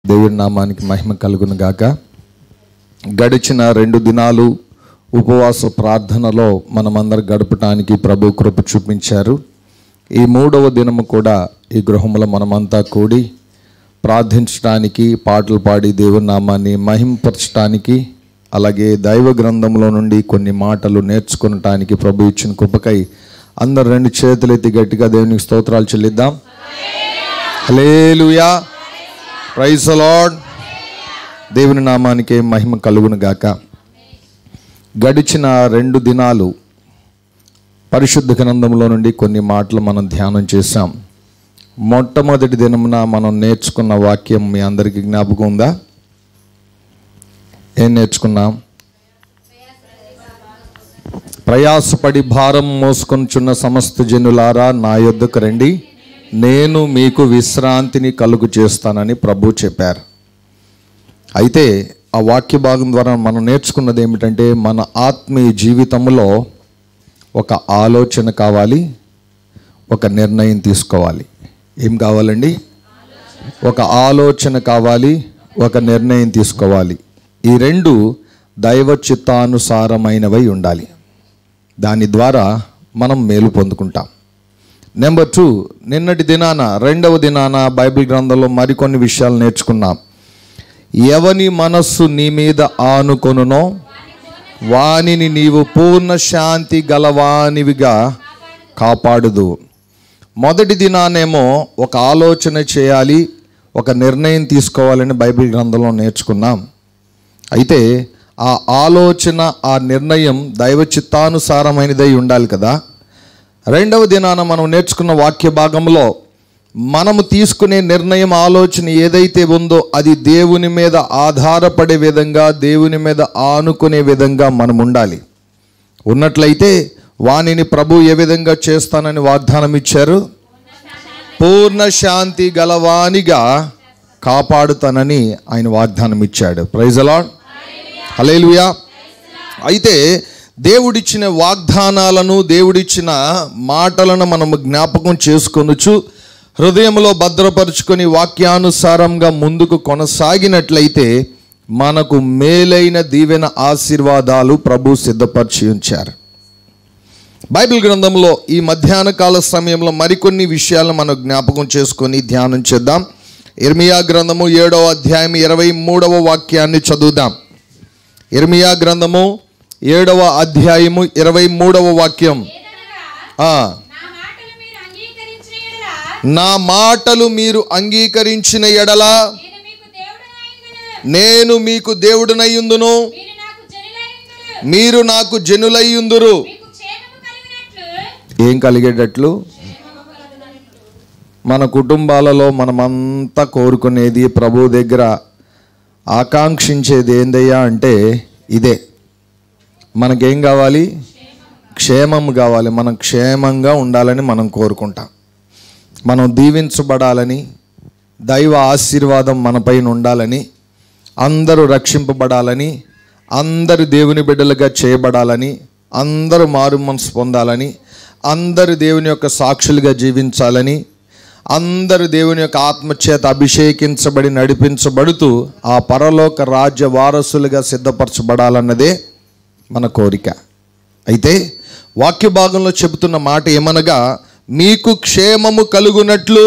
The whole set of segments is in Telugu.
దేవుని నామానికి మహిమ కలుగును గాక. గడిచిన 2 దినాలు ఉపవాస ప్రార్థనలో మనమందరం గడపటానికి ప్రభు కృప చూపించారు. ఈ 3వ దినము కూడా ఈ గృహంలో మనమంతా కూడి ప్రార్థించడానికి, పాటలు పాడి దేవుని నామాన్ని మహిమపరచడానికి, అలాగే దైవ గ్రంథంలో నుండి కొన్ని మాటలు నేర్చుకోవటానికి ప్రభు ఇచ్చిన కృపకై అందరు 2 చేతులెత్తి గట్టిగా దేవునికి స్తోత్రాలు చెల్లిద్దాం. హల్లెలూయా, ప్రైజ్ ది లార్డ్. దేవుని నామానికి మహిమ కలుగును గాక. గడిచిన 2 దినాలు పరిశుద్ధ గ్రంథంలో నుండి కొన్ని మాటలు మనం ధ్యానం చేశాం. మొట్టమొదటి దినమున మనం నేర్చుకున్న వాక్యం మీ అందరికీ జ్ఞాపకం ఉందా? ఏం నేర్చుకున్నాం? ప్రయాసపడి భారం మోసుకొనుచున్న సమస్త జనులారా నా యొద్దకు రండి, నేను మీకు విశ్రాంతిని కలుగు చేస్తానని ప్రభు చెప్పారు. అయితే ఆ వాక్య భాగం ద్వారా మనం నేర్చుకున్నది ఏమిటంటే, మన ఆత్మీయ జీవితంలో ఒక ఆలోచన కావాలి, ఒక నిర్ణయం తీసుకోవాలి. ఏం కావాలండి? ఒక ఆలోచన కావాలి, ఒక నిర్ణయం తీసుకోవాలి. ఈ 2 దైవ చిత్తానుసారమైనవై ఉండాలి. దాని ద్వారా మనం మేలు పొందుకుంటాం. నెంబర్ 2, నిన్నటి దినాన 2వ దినాన బైబిల్ గ్రంథంలో మరికొన్ని విషయాలు నేర్చుకున్నాం. ఎవని మనస్సు నీ మీద ఆనుకొనునో వానిని నీవు పూర్ణ శాంతి గలవానివిగా కాపాడుదు. మొదటి దినానేమో ఒక ఆలోచన చేయాలి, ఒక నిర్ణయం తీసుకోవాలని బైబిల్ గ్రంథంలో నేర్చుకున్నాం. అయితే ఆ ఆలోచన, ఆ నిర్ణయం దైవ చిత్తానుసారమైనదై ఉండాలి కదా. 2వ దినాన మనం నేర్చుకున్న వాక్య భాగంలో మనము తీసుకునే నిర్ణయం, ఆలోచన ఏదైతే ఉందో అది దేవుని మీద ఆధారపడే విధంగా, దేవుని మీద ఆనుకునే విధంగా మనం ఉండాలి. ఉన్నట్లయితే వానిని ప్రభు ఏ విధంగా చేస్తానని వాగ్దానం ఇచ్చారు? పూర్ణ శాంతి గలవానిగా కాపాడుతానని ఆయన వాగ్దానం ఇచ్చాడు. ప్రైజ్ ది లార్డ్, హల్లెలూయా. అయితే దేవుడిచ్చిన వాగ్దానాలను, దేవుడిచ్చిన మాటలను మనము జ్ఞాపకం చేసుకొనుచు హృదయంలో భద్రపరుచుకొని వాక్యానుసారంగా ముందుకు కొనసాగినట్లయితే మనకు మేలైన దీవెన ఆశీర్వాదాలు ప్రభు సిద్ధపరిచి ఉంచారు. బైబిల్ గ్రంథంలో ఈ మధ్యాహ్న కాల సమయంలో మరికొన్ని విషయాలను మనం జ్ఞాపకం చేసుకొని ధ్యానం చేద్దాం. ఇర్మియా గ్రంథము 7వ అధ్యాయం 23వ వాక్యాన్ని చదువుదాం. ఇర్మియా గ్రంథము 7వ అధ్యాయము 23వ వాక్యం. నా మాటలు మీరు అంగీకరించిన ఎడల నేను మీకు దేవుడనయ్యుందును, మీరు నాకు జనులయ్యుందురు. ఏం కలిగేటట్లు? మన కుటుంబాలలో మనమంతా కోరుకునేది, ప్రభు దగ్గర ఆకాంక్షించేది ఏందయ్యా అంటే ఇదే. మనకేం కావాలి? క్షేమం కావాలి. మనం క్షేమంగా ఉండాలని మనం కోరుకుంటాం. మనం దీవించబడాలని, దైవ ఆశీర్వాదం మనపైన ఉండాలని, అందరూ రక్షింపబడాలని, అందరూ దేవుని బిడ్డలుగా చేయబడాలని, అందరూ మారు మనసు పొందాలని, అందరూ దేవుని యొక్క సాక్షులుగా జీవించాలని, అందరూ దేవుని యొక్క ఆత్మచేత అభిషేకించబడి నడిపించబడుతూ ఆ పరలోక రాజ్య వారసులుగా సిద్ధపరచబడాలన్నదే మన కోరిక. అయితే వాక్య భాగంలో చెబుతున్న మాట ఏమనగా, మీకు క్షేమము కలుగునట్లు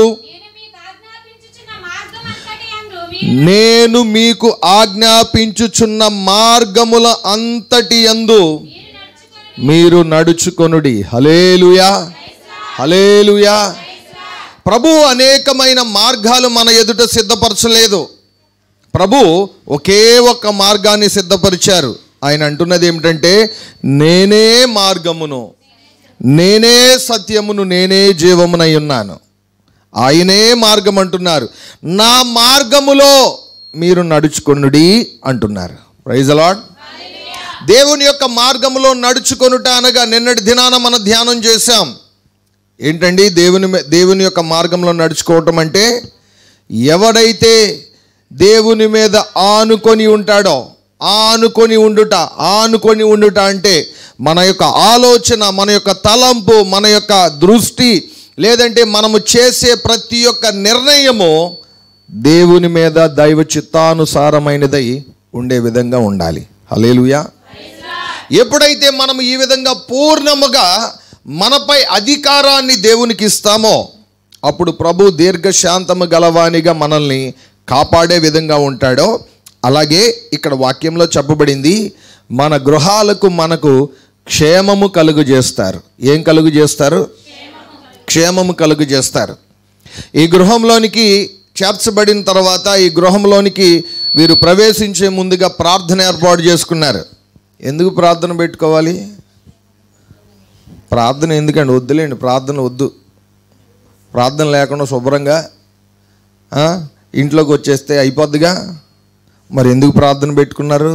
నేను మీకు ఆజ్ఞాపించుచున్న మార్గముల అంతటి యందు మీరు నడుచుకొనుడి. హల్లెలూయా, హల్లెలూయా. ప్రభు అనేకమైన మార్గాలు మన ఎదుట సిద్ధపరచలేదు. ప్రభు ఒకే ఒక్క మార్గాన్ని సిద్ధపరిచారు. ఆయన అంటున్నది ఏమిటంటే, నేనే మార్గమును, నేనే సత్యమును, నేనే జీవమునై ఉన్నాను. ఆయనే మార్గం అంటున్నారు. నా మార్గములో మీరు నడుచుకొనుడి అంటున్నారు. Praise the Lord. దేవుని యొక్క మార్గములో నడుచుకొనుట అనగా నిన్నటి దినాన మనం ధ్యానం చేశాం. ఏంటండి దేవుని యొక్క మార్గంలో నడుచుకోవటం అంటే, ఎవడైతే దేవుని మీద ఆనుకొని ఉంటాడో, ఆనుకొని ఉండుట అంటే మన యొక్క ఆలోచన, మన యొక్క తలంపు, మన యొక్క దృష్టి, లేదంటే మనము చేసే ప్రతి ఒక్క నిర్ణయము దేవుని మీద దైవ చిత్తానుసారమైనదై ఉండే విధంగా ఉండాలి. హల్లెలూయా. ఎప్పుడైతే మనం ఈ విధంగా పూర్ణముగా మనపై అధికారాన్ని దేవునికి ఇస్తామో అప్పుడు ప్రభు దీర్ఘశాంతము గలవానిగా మనల్ని కాపాడే విధంగా ఉంటాడో, అలాగే ఇక్కడ వాక్యంలో చెప్పబడింది, మన గృహాలకు మనకు క్షేమము కలుగు చేస్తారు. ఏం కలుగు చేస్తారు? క్షేమము కలుగు చేస్తారు. ఈ గృహంలోనికి చేర్చబడిన తర్వాత ఈ గృహంలోనికి వీరు ప్రవేశించే ముందుగా ప్రార్థన ఏర్పాటు చేసుకున్నారు. ఎందుకు ప్రార్థన పెట్టుకోవాలి? ప్రార్థన ఎందుకండి? వద్దులేండి, ప్రార్థన వద్దు. ప్రార్థన లేకుండా శుభ్రంగా ఇంట్లోకి వచ్చేస్తే అయిపోద్దిగా. మరి ఎందుకు ప్రార్థన పెట్టుకున్నారు?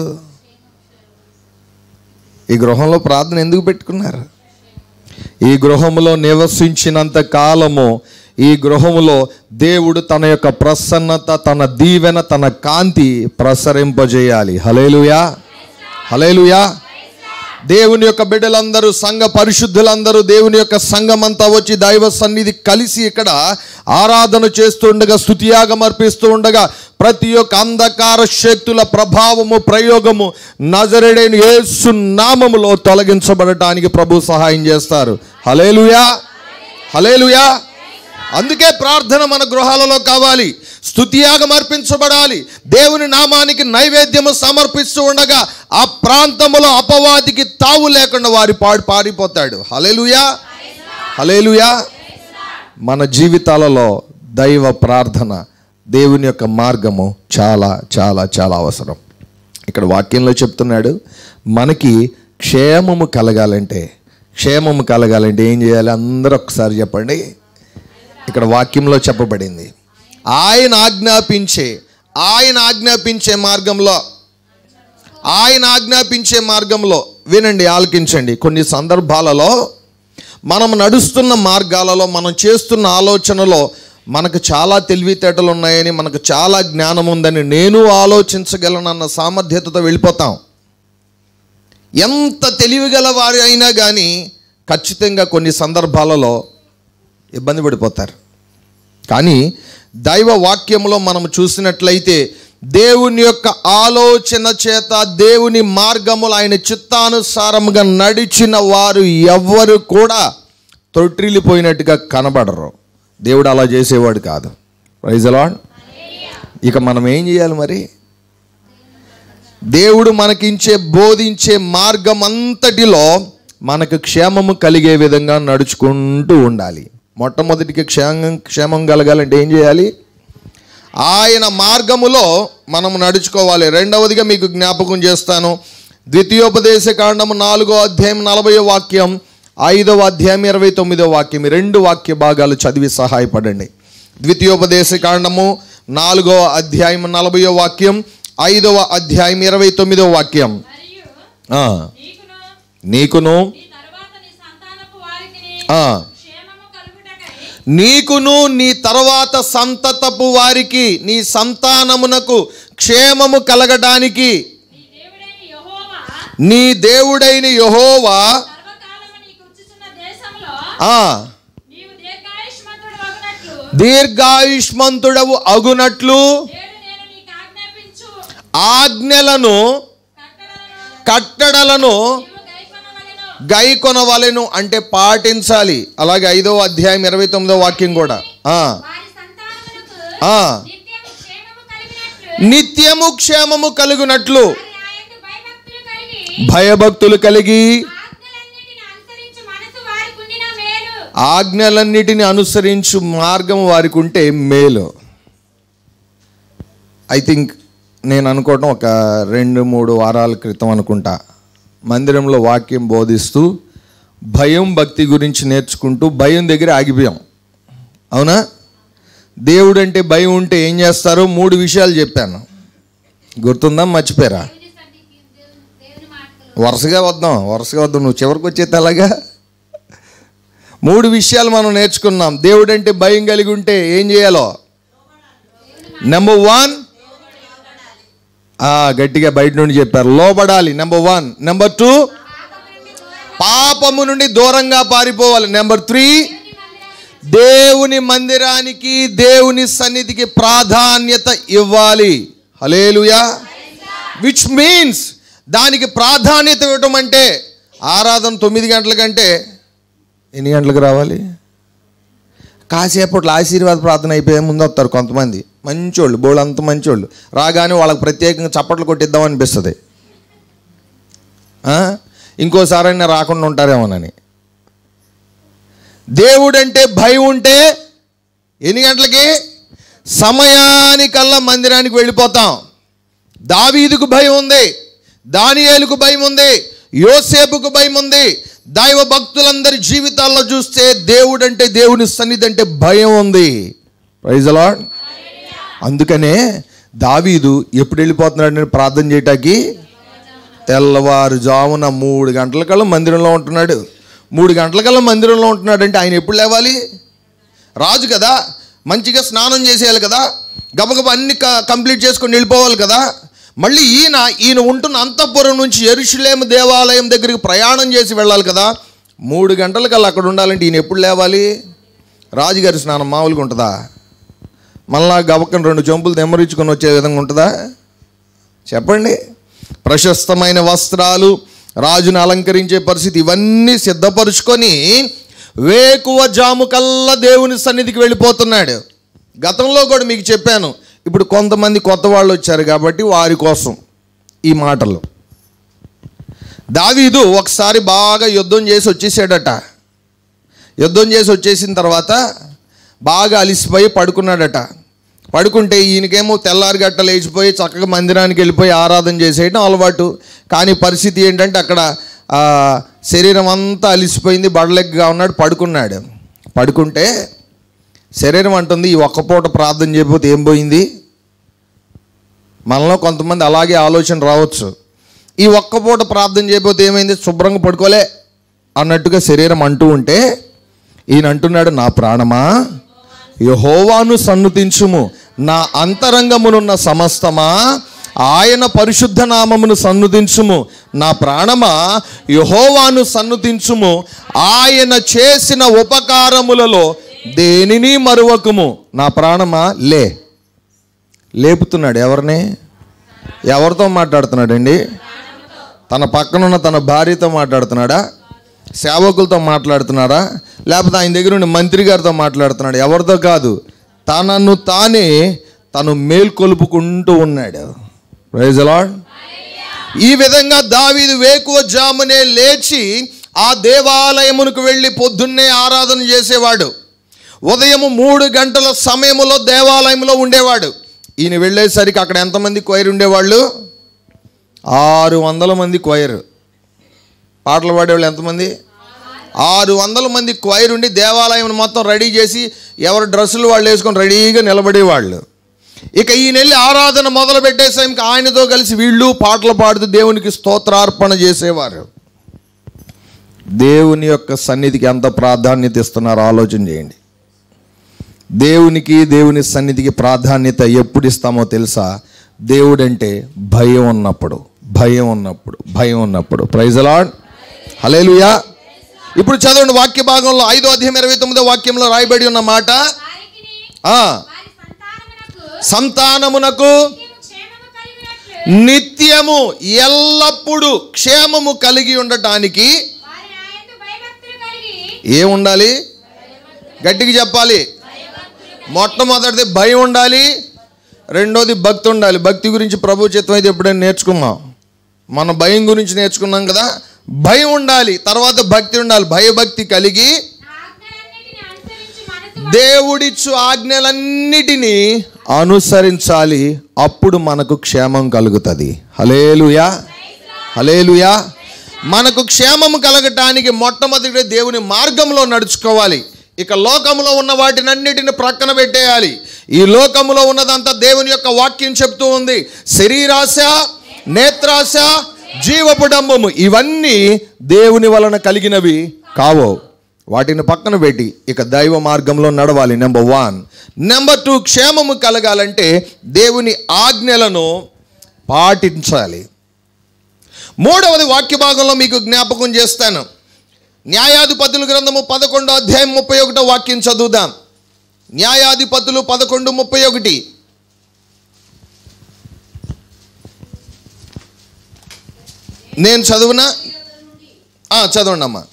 ఈ గృహంలో ప్రార్థన ఎందుకు పెట్టుకున్నారు? ఈ గృహంలో నివసించినంత కాలము ఈ గృహములో దేవుడు తన యొక్క ప్రసన్నత, తన దీవెన, తన కాంతి ప్రసరింపజేయాలి. హల్లెలూయా, హల్లెలూయా. దేవుని యొక్క బిడ్డలందరూ, సంఘ పరిశుద్ధులందరూ, దేవుని యొక్క సంఘమంతా వచ్చి దైవ సన్నిధి కలిసి ఇక్కడ ఆరాధన చేస్తుండగా, స్తుతియాగం అర్పిస్తూ ఉండగా ప్రతి ఒక్క అంధకార శక్తుల ప్రభావము, ప్రయోగము నజరేయుడైన యేసు నామములో తొలగించబడటానికి ప్రభు సహాయం చేస్తారు. హల్లెలూయా, హల్లెలూయా. అందుకే ప్రార్థన మన గృహాలలో కావాలి. స్తుతియాగం అర్పించబడాలి. దేవుని నామానికి నైవేద్యము సమర్పిస్తూ ఉండగా ఆ ప్రాంతములో అపవాదికి తావు లేకుండా వారి పారిపోతాడు. హల్లెలూయా, హల్లెలూయా. మన జీవితాలలో దైవ ప్రార్థన, దేవుని యొక్క మార్గము చాలా చాలా చాలా అవసరం. ఇక్కడ వాక్యంలో చెప్తున్నాడు, మనకి క్షేమము కలగాలంటే ఏం చేయాలి? అందరూ ఒకసారి చెప్పండి. ఇక్కడ వాక్యంలో చెప్పబడింది, ఆయన ఆజ్ఞాపించే మార్గంలో వినండి, ఆలకించండి. కొన్ని సందర్భాలలో మనం నడుస్తున్న మార్గాలలో, మనం చేస్తున్న ఆలోచనలో మనకు చాలా తెలివితేటలు ఉన్నాయని, మనకు చాలా జ్ఞానం ఉందని, నేను ఆలోచించగలనన్న సామర్థ్యతతో వెళ్ళిపోతాం. ఎంత తెలివిగల వారి అయినా కానీ ఖచ్చితంగా కొన్ని సందర్భాలలో ఇబ్బంది పడిపోతారు. కానీ దైవ వాక్యంలో మనం చూసినట్లయితే దేవుని యొక్క ఆలోచన చేత, దేవుని మార్గములు ఆయన చిత్తానుసారముగా నడిచిన వారు ఎవ్వరు కూడా తొట్టిల్లిపోయినట్టుగా కనబడరు. దేవుడు అలా చేసేవాడు కాదు. Praise the Lord. ఇక మనం ఏం చేయాలి మరి? దేవుడు మనకించే బోధించే మార్గం అంతటిలో మనకు క్షేమము కలిగే విధంగా నడుచుకుంటూ ఉండాలి. మొట్టమొదటికి క్షేమం కలగాలంటే ఏం చేయాలి? ఆయన మార్గములో మనం నడుచుకోవాలి. రెండవదిగా మీకు జ్ఞాపకం చేస్తాను, ద్వితీయోపదేశ కాండము 4వ అధ్యాయం 40వ వాక్యం, 5వ అధ్యాయం 29వ వాక్యం, 2 వాక్య భాగాలు చదివి సహాయపడండి. ద్వితీయోపదేశ కాండము 4వ అధ్యాయం 40వ వాక్యం, 5వ అధ్యాయం 29వ వాక్యం. నీకును నీ తర్వాత సంతతపు వారికి, నీ సంతానమునకు క్షేమము కలగడానికి నీ దేవుడైన యెహోవా దీర్ఘాయుష్మంతుడవు అగునట్లు ఆజ్ఞలను, కట్టడలను గైకొనవలెను అంటే పాటించాలి. అలాగే 5వ అధ్యాయం 29వ వాక్యం కూడా, నిత్యము క్షేమము కలుగునట్లు భయభక్తులు కలిగి ఆజ్ఞలన్నిటిని అనుసరించు మార్గం వారికి ఉంటే మేలు. ఐ థింక్ నేను అనుకోవటం ఒక 2-3 వారాల క్రితం అనుకుంటా, మందిరంలో వాక్యం బోధిస్తూ భయం భక్తి గురించి నేర్చుకుంటూ భయం దగ్గర ఆగిపోయాం. అవునా? దేవుడు అంటే భయం ఉంటే ఏం చేస్తారో 3 విషయాలు చెప్పాను. గుర్తుందా? మర్చిపోయారా? వరుసగా వద్దాం. నువ్వు చివరికి వచ్చేది అలాగా 3 విషయాలు మనం నేర్చుకున్నాం. దేవుడు అంటే భయం కలిగి ఉంటే ఏం చేయాలో. నెంబర్ 1, గట్టిగా బయట నుండి చెప్పారు, లోబడాలి. నెంబర్ 1. నెంబర్ 2, పాపము నుండి దూరంగా పారిపోవాలి. నెంబర్ 3, దేవుని మందిరానికి, దేవుని సన్నిధికి ప్రాధాన్యత ఇవ్వాలి. హల్లెలూయా. విచ్ మీన్స్ దానికి ప్రాధాన్యత ఇవ్వటం అంటే ఆరాధన 9 గంటల కంటే ఎన్ని గంటలకు రావాలి? కాసేపట్లో ఆశీర్వాద ప్రార్థన అయిపోయే ముందు వస్తారు కొంతమంది మంచోళ్ళు, బోళ్ళంత మంచోళ్ళు. రాగానే వాళ్ళకి ప్రత్యేకంగా చప్పట్లు కొట్టిద్దాం అనిపిస్తుంది. ఇంకోసారైనా రాకుండా ఉంటారేమోనని. దేవుడంటే భయం ఉంటే ఎన్ని గంటలకి? సమయానికల్లా మందిరానికి వెళ్ళిపోతాం. దావీదుకు భయం ఉంది, దానియేలుకు భయం ఉంది, యోసేపుకు భయం ఉంది. దైవ భక్తులందరి జీవితాల్లో చూస్తే దేవుడంటే, దేవుని సన్నిధి అంటే భయం ఉంది. Praise the Lord. అందుకనే దావీదు ఎప్పుడు వెళ్ళిపోతున్నాడు ప్రార్థన చేయటానికి? తెల్లవారుజామున 3 గంటలకల్లా మందిరంలో ఉంటున్నాడు. 3 గంటలకల్లా మందిరంలో ఉంటున్నాడు అంటే ఆయన ఎప్పుడు లేవాలి? రాజు కదా, మంచిగా స్నానం చేసేయాలి కదా, గబగబా అన్ని కంప్లీట్ చేసుకొని వెళ్ళిపోవాలి కదా. మళ్ళీ ఈయన ఉంటున్న అంతఃపురం నుంచి యెరూషలేము దేవాలయం దగ్గరికి ప్రయాణం చేసి వెళ్ళాలి కదా. 3 గంటలకల్లా అక్కడ ఉండాలంటే ఈయన ఎప్పుడు లేవాలి? రాజుగారి స్నానం మామూలుగా ఉంటుందా? మళ్ళా గబక్కన 2 చెంపులు తెమ్మరించుకొని వచ్చే విధంగా ఉంటుందా? చెప్పండి. ప్రశస్తమైన వస్త్రాలు, రాజును అలంకరించే పరిస్థితి, ఇవన్నీ సిద్ధపరుచుకొని వేకువ జాము కల్లా దేవుని సన్నిధికి వెళ్ళిపోతున్నాడు. గతంలో కూడా మీకు చెప్పాను. ఇప్పుడు కొంతమంది కొత్త వాళ్ళు వచ్చారు కాబట్టి వారి కోసం ఈ మాటలు. దావీదు ఒకసారి బాగా యుద్ధం చేసి వచ్చేసాడట. యుద్ధం చేసి వచ్చేసిన తర్వాత బాగా అలిసిపోయి పడుకున్నాడట. పడుకుంటే ఈయనకేమో తెల్లారి గట్ట లేచిపోయి చక్కగా మందిరానికి వెళ్ళిపోయి ఆరాధన చేసేయడం అలవాటు. కానీ పరిస్థితి ఏంటంటే అక్కడ శరీరం అంతా అలిసిపోయింది, బడలెగ్గా ఉన్నాడు, పడుకున్నాడు. పడుకుంటే శరీరం అంటుంది, ఈ ఒక్క పూట ప్రార్థన చేయకపోతే ఏం పోయింది? మనలో కొంతమంది అలాగే ఆలోచన రావచ్చు. ఈ ఒక్క పూట ప్రార్థన చేయకపోతే ఏమైంది? శుభ్రంగా పడుకోలే అన్నట్టుగా శరీరం అంటూ ఉంటే ఈయన అంటున్నాడు, నా ప్రాణమా యెహోవాను సన్నుతించుము, నా అంతరంగమునున్న సమస్తమా ఆయన పరిశుద్ధ నామమును సన్నుతించుము. నా ప్రాణమా యెహోవాను సన్నుతించుము, ఆయన చేసిన ఉపకారములలో దేనిని మరువకుము. నా ప్రాణమా లేపుతున్నాడు. ఎవరిని? ఎవరితో మాట్లాడుతున్నాడండి? తన పక్కనున్న తన భార్యతో మాట్లాడుతున్నాడా? సేవకులతో మాట్లాడుతున్నాడా? లేకపోతే ఆయన దగ్గర ఉండి మంత్రి గారితో మాట్లాడుతున్నాడు? ఎవరితో కాదు, తను మేల్కొలుపుకుంటూ ఉన్నాడు. Praise the Lord. ఈ విధంగా దావీదు వేకువ జామునే లేచి ఆ దేవాలయమునకు వెళ్ళి పొద్దున్నే ఆరాధన చేసేవాడు. ఉదయం 3 గంటల సమయంలో దేవాలయంలో ఉండేవాడు. ఈయన వెళ్ళేసరికి అక్కడ ఎంతమంది క్వైర్ ఉండేవాళ్ళు? 600 మంది క్వైర్. పాటలు పాడేవాళ్ళు ఎంతమంది? 600 మంది క్వైర్ ఉండి దేవాలయం మొత్తం రెడీ చేసి ఎవరి డ్రెస్సులు వాళ్ళు వేసుకొని రెడీగా నిలబడేవాళ్ళు. ఇక ఈయన వెళ్ళి ఆరాధన మొదలు పెట్టేసాం. ఇంకా ఆయనతో కలిసి వీళ్ళు పాటలు పాడుతూ దేవునికి స్తోత్రార్పణ చేసేవారు. దేవుని యొక్క సన్నిధికి ఎంత ప్రాధాన్యత ఇస్తున్నారో ఆలోచన చేయండి. దేవునికి, దేవుని సన్నిధికి ప్రాధాన్యత ఎప్పుడు ఇస్తామో తెలుసా? దేవుడంటే భయం ఉన్నప్పుడు. Praise the Lord. హల్లెలూయా. ఇప్పుడు చదవండి వాక్య భాగంలో 5వ అధ్యాయం 29వ వాక్యంలో రాయబడి ఉన్న మాట, సంతానమునకు నిత్యము ఎల్లప్పుడూ క్షేమము కలిగి ఉండటానికి ఏముండాలి? గట్టిగా చెప్పాలి. మొట్టమొదటిది భయం ఉండాలి, రెండోది భక్తి ఉండాలి. భక్తి గురించి ప్రభు చిత్తం అయితే ఎప్పుడైనా నేర్చుకున్నాం. మన భయం గురించి నేర్చుకున్నాం కదా. భయం ఉండాలి, తర్వాత భక్తి ఉండాలి. భయభక్తి కలిగి దేవుడిచ్చు ఆజ్ఞలన్నిటినీ అనుసరించాలి. అప్పుడు మనకు క్షేమం కలుగుతుంది. హల్లెలూయా, హల్లెలూయా. మనకు క్షేమం కలగటానికి మొట్టమొదటి దేవుని మార్గంలో నడుచుకోవాలి. ఇక లోకంలో ఉన్న వాటినన్నిటిని ప్రక్కన పెట్టేయాలి. ఈ లోకంలో ఉన్నదంతా దేవుని యొక్క వాక్యం చెప్తూ ఉంది. శరీరాశ, నేత్రాశ, జీవపు డంబము ఇవన్నీ దేవుని వలన కలిగినవి కావు. వాటిని పక్కన పెట్టి ఇక దైవ మార్గంలో నడవాలి. నెంబర్ 1. నెంబర్ 2, క్షేమము కలగాలంటే దేవుని ఆజ్ఞలను పాటించాలి. 3వది వాక్య భాగంలో మీకు జ్ఞాపకం చేస్తాను. న్యాయాధిపతుల గ్రంథము 11వ అధ్యాయం 31వ వాక్యం చదువుదాం. న్యాయాధిపతులు 11:31. నేను చదువునా? చదవండి అమ్మా.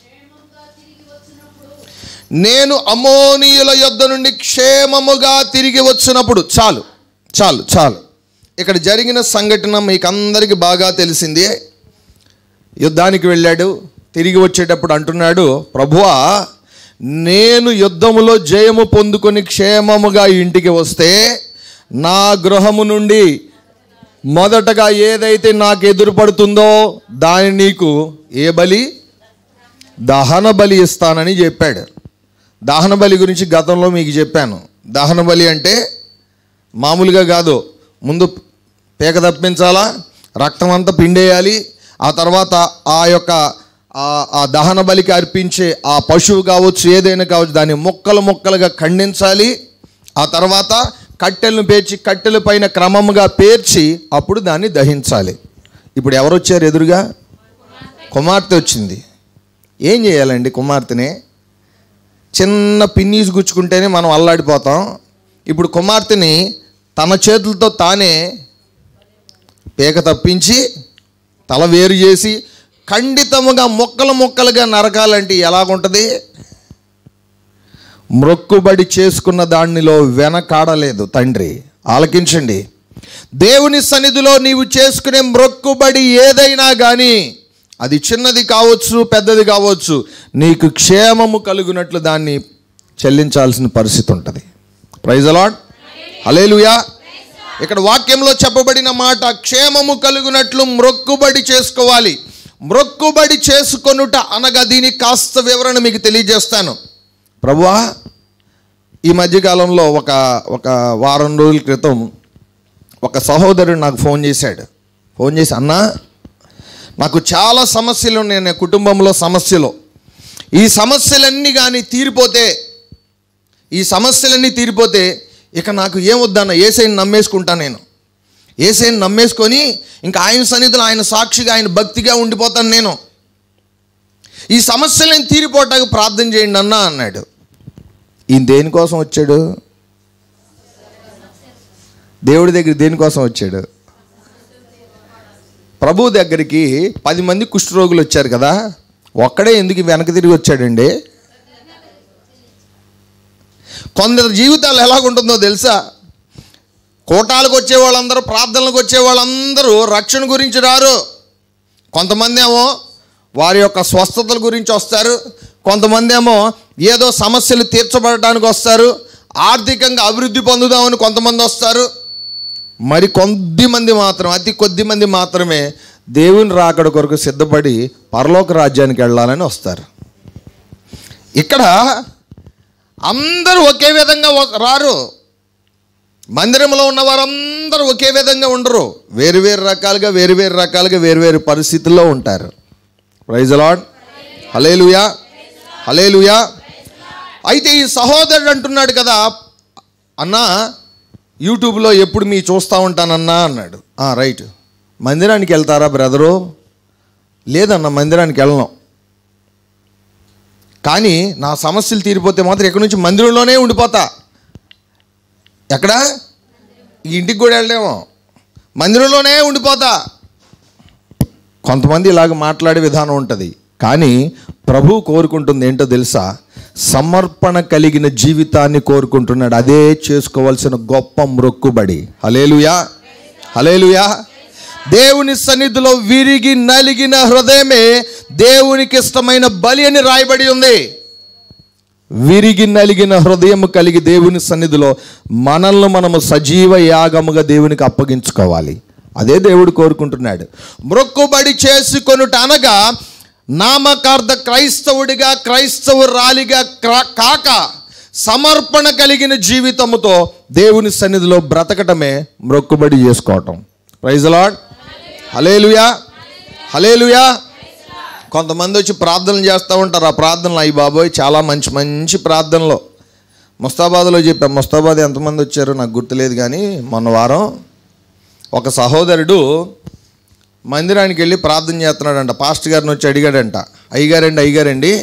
నేను అమ్మోనీయుల యొద్ద నుండి క్షేమముగా తిరిగి వచ్చినప్పుడు. చాలు చాలు చాలు. ఇక్కడ జరిగిన సంఘటన మీకు అందరికీ బాగా తెలిసిందే. యుద్ధానికి వెళ్ళాడు, తిరిగి వచ్చేటప్పుడు అంటున్నాడు, ప్రభువా, నేను యుద్ధములో జయము పొందుకొని క్షేమముగా ఇంటికి వస్తే నా గృహము నుండి మొదటగా ఏదైతే నాకు ఎదురుపడుతుందో దాని నీకు ఏ బలి? దహన బలి ఇస్తానని చెప్పాడు. దహన బలి గురించి గతంలో మీకు చెప్పాను. దహన బలి అంటే మామూలుగా కాదు, ముందు పేక తప్పించాలా, రక్తం అంతా పిండేయాలి, ఆ తర్వాత ఆ దహన బలికి అర్పించే ఆ పశువు కావచ్చు, ఏదైనా కావచ్చు, దాన్ని ముక్కలు ముక్కలుగా ఖండించాలి. ఆ తర్వాత కట్టెలను పేర్చి కట్టెల పైన క్రమముగా పేర్చి అప్పుడు దాన్ని దహించాలి. ఇప్పుడు ఎవరు వచ్చారు ఎదురుగా? కుమార్తె వచ్చింది. ఏం చేయాలండి కుమార్తెని? చిన్న పిన్నీసు గుచ్చుకుంటేనే మనం అల్లాడిపోతాం. ఇప్పుడు కుమార్తెని తన చేతులతో తానే పేక తప్పించి తల వేరు చేసి ఖండితముగా ముక్కలు ముక్కలుగా నరకాలంటే ఎలాగుంటుంది? మ్రొక్కుబడి చేసుకున్న దానిలో వెనకాడలేదు తండ్రి. ఆలకించండి. దేవుని సన్నిధిలో నీవు చేసుకునే మ్రొక్కుబడి ఏదైనా కానీ అది చిన్నది కావచ్చు, పెద్దది కావచ్చు, నీకు క్షేమము కలుగునట్లు దాన్ని చెల్లించాల్సిన పరిస్థితి ఉంటుంది. Praise the Lord. హల్లెలూయా. ఇక్కడ వాక్యంలో చెప్పబడిన మాట, క్షేమము కలుగునట్లు మ్రొక్కుబడి చేసుకోవాలి. మ్రొక్కుబడి చేసుకొనుట అనగా దీనికి కాస్త వివరణ మీకు తెలియజేస్తాను. ప్రభువా, ఈ మధ్యకాలంలో ఒక వారం రోజుల క్రితం ఒక సహోదరుడు నాకు ఫోన్ చేసి అన్నా, నాకు చాలా సమస్యలు ఉన్నాయి నా కుటుంబంలో. ఈ సమస్యలన్నీ కానీ తీరిపోతే ఇక నాకు ఏమొద్దన్న, యేసయ్యని నమ్మేసుకుంటా. నేను యేసయ్యని నమ్మేసుకొని ఇంకా ఆయన సన్నిధిలో ఆయన సాక్షిగా, ఆయన భక్తిగా ఉండిపోతాను. నేను ఈ సమస్యలను తీరిపోవటానికి ప్రార్థన చేయండి అన్నా అన్నాడు. ఈయన దేనికోసం వచ్చాడు? దేవుడి దగ్గర దేనికోసం వచ్చాడు? ప్రభు దగ్గరికి 10 మంది కుష్ఠరోగులు వచ్చారు కదా, ఒక్కడే ఎందుకు వెనక తిరిగి వచ్చాడండి? కొందరు జీవితాలు ఎలాగుంటుందో తెలుసా? కోటాలకు వచ్చే వాళ్ళందరూ, ప్రార్థనలకు వచ్చే వాళ్ళందరూ రక్షణ గురించి రారు. కొంతమంది ఏమో వారి యొక్క స్వస్థతల గురించి వస్తారు, కొంతమంది ఏమో ఏదో సమస్యలు తీర్చబడటానికి వస్తారు, ఆర్థికంగా అభివృద్ధి పొందుదామని కొంతమంది వస్తారు. మరి అతి కొద్ది మంది మాత్రమే దేవుని రాకడ కొరకు సిద్ధపడి పరలోక రాజ్యానికి వెళ్ళాలని వస్తారు. ఇక్కడ అందరూ ఒకే విధంగా రారు. మందిరంలో ఉన్న వారందరూ ఒకే విధంగా ఉండరు. వేరు రకాలుగా పరిస్థితుల్లో ఉంటారు. Praise the Lord. హల్లెలూయా, హల్లెలూయా. అయితే ఈ సహోదరుడు అంటున్నాడు కదా, అన్నా యూట్యూబ్లో ఎప్పుడు మీ చూస్తూ ఉంటానన్నా అన్నాడు. రైట్. మందిరానికి వెళ్తారా బ్రదరు? లేదన్నా, మందిరానికి వెళ్ళను. కానీ నా సమస్యలు తీరిపోతే మాత్రం ఎక్కడి నుంచి మందిరంలోనే ఉండిపోతా. ఎక్కడ? ఇంటికి కూడా వెళ్ళలేమో, మందిరంలోనే ఉండిపోతా. కొంతమంది ఇలాగ మాట్లాడే విధానం ఉంటుంది. కానీ ప్రభు కోరుకుంటుంది ఏంటో తెలుసా? సమర్పణ కలిగిన జీవితాన్ని కోరుకుంటున్నాడు. అదే చేసుకోవాల్సిన గొప్ప మ్రొక్కుబడి. హల్లెలూయా, హల్లెలూయా. దేవుని సన్నిధిలో విరిగి నలిగిన హృదయమే దేవునికి ఇష్టమైన బలి అని రాయబడి ఉంది. విరిగి నలిగిన హృదయం కలిగి దేవుని సన్నిధిలో మనము సజీవ యాగముగా దేవునికి అప్పగించుకోవాలి. అదే దేవుడు కోరుకుంటున్నాడు. మ్రొక్కుబడి చేసుకొనుట అనగా నామకార్థ క్రైస్తవుడిగా, క్రైస్తవురాలిగా కాక సమర్పణ కలిగిన జీవితముతో దేవుని సన్నిధిలో బ్రతకటమే మ్రొక్కుబడి చేసుకోవటం. Praise the Lord. హల్లెలూయా, హల్లెలూయా. కొంతమంది వచ్చి ప్రార్థనలు చేస్తూ ఉంటారు. ఆ ప్రార్థనలు అయ్యి బాబోయ్ చాలా మంచి ప్రార్థనలు. ముస్తాబాద్లో చెప్పాం. ముస్తాబాద్ ఎంతమంది వచ్చారో నాకు గుర్తులేదు, కానీ మొన్న వారం ఒక సహోదరుడు మందిరానికి వెళ్ళి ప్రార్థన చేస్తున్నాడంట. పాస్టర్ గారిని వచ్చి అడిగాడంట, అయ్యగారండి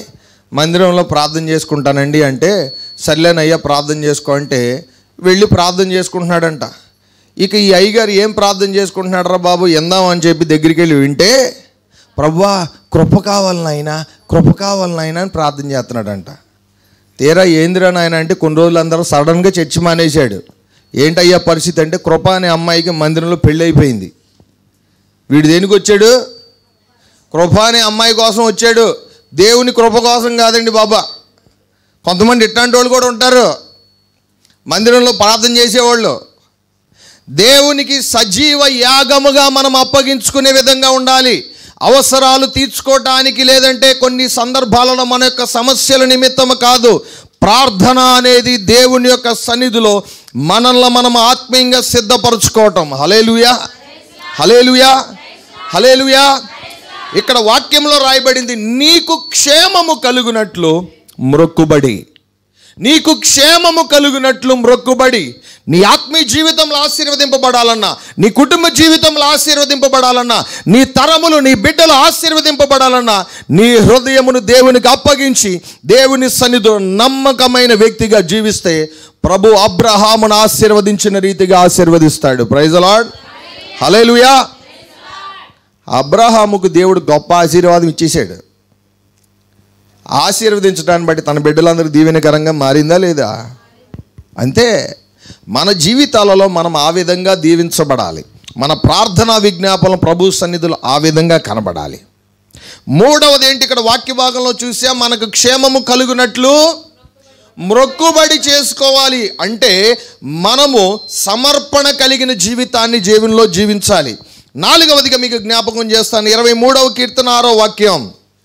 మందిరంలో ప్రార్థన చేసుకుంటానండి అంటే, సర్లేనయ్యా ప్రార్థన చేసుకో అంటే వెళ్ళి ప్రార్థన చేసుకుంటున్నాడంట. ఇక ఈ అయ్యగారు ఏం ప్రార్థన చేసుకుంటున్నాడు రా బాబు ఎందాం అని చెప్పి దగ్గరికి వెళ్ళి వింటే, ప్రభువా కృప కావాలి నాయనా, కృప కావాలి నాయనా అని ప్రార్థన చేస్తున్నాడంట. తీరా ఏందిరా నాయన అంటే కొన్ని రోజులు అందరూ సడన్గా చర్చి మానేశాడు. ఏంటయ్యా పరిస్థితి అంటే, కృప అనే అమ్మాయికి మందిరంలో పెళ్ళి అయిపోయింది. వీడు దేనికి వచ్చాడు? కృప అనే అమ్మాయి కోసం వచ్చాడు, దేవుని కృప కోసం కాదండి బాబా. కొంతమంది ఇట్లాంటి వాళ్ళు కూడా ఉంటారు మందిరంలో ప్రార్థన చేసేవాళ్ళు. దేవునికి సజీవ యాగముగా మనం అప్పగించుకునే విధంగా ఉండాలి. అవసరాలు తీర్చుకోవటానికి, లేదంటే కొన్ని సందర్భాలలో మన యొక్క సమస్యల నిమిత్తము కాదు. ప్రార్థన అనేది దేవుని యొక్క సన్నిధిలో మనల్ని మనం ఆత్మీయంగా సిద్ధపరచుకోవటం. హల్లెలూయా, హల్లెలూయా, హల్లెలూయా. ఇక్కడ వాక్యంలో రాయబడింది, నీకు క్షేమము కలుగునట్లు మ్రొక్కుబడి. నీకు క్షేమము కలుగునట్లు మ్రొక్కుబడి. నీ ఆత్మీయ జీవితంలో ఆశీర్వదింపబడాలన్నా, నీ కుటుంబ జీవితంలో ఆశీర్వదింపబడాలన్నా, నీ తరములు నీ బిడ్డలు ఆశీర్వదింపబడాలన్నా, నీ హృదయమును దేవునికి అప్పగించి దేవుని సన్నిధిలో నమ్మకమైన వ్యక్తిగా జీవిస్తే ప్రభు అబ్రహామును ఆశీర్వదించిన రీతిగా ఆశీర్వదిస్తాడు. ప్రైజ్ ది లార్డ్, హల్లెలూయా. అబ్రహాముకు దేవుడు గొప్ప ఆశీర్వాదం ఇచ్చేశాడు. ఆశీర్వదించడాన్ని బట్టి తన బిడ్డలందరూ దీవెనకరంగా మారిందా లేదా? అంతే. మన జీవితాలలో మనం ఆ విధంగా దీవించబడాలి. మన ప్రార్థనా విజ్ఞాపనలు ప్రభు సన్నిధులు ఆ విధంగా కనబడాలి. మూడవది ఏంటి, ఇక్కడ వాక్య భాగంలో చూసా, మనకు క్షేమము కలుగునట్లు మ్రొక్కుబడి చేసుకోవాలి. అంటే మనము సమర్పణ కలిగిన జీవితాన్ని జీవనంలో జీవించాలి. నాలుగవదిగా మీకు జ్ఞాపకం చేస్తాను, 23వ కీర్తన 6వ వాక్యం.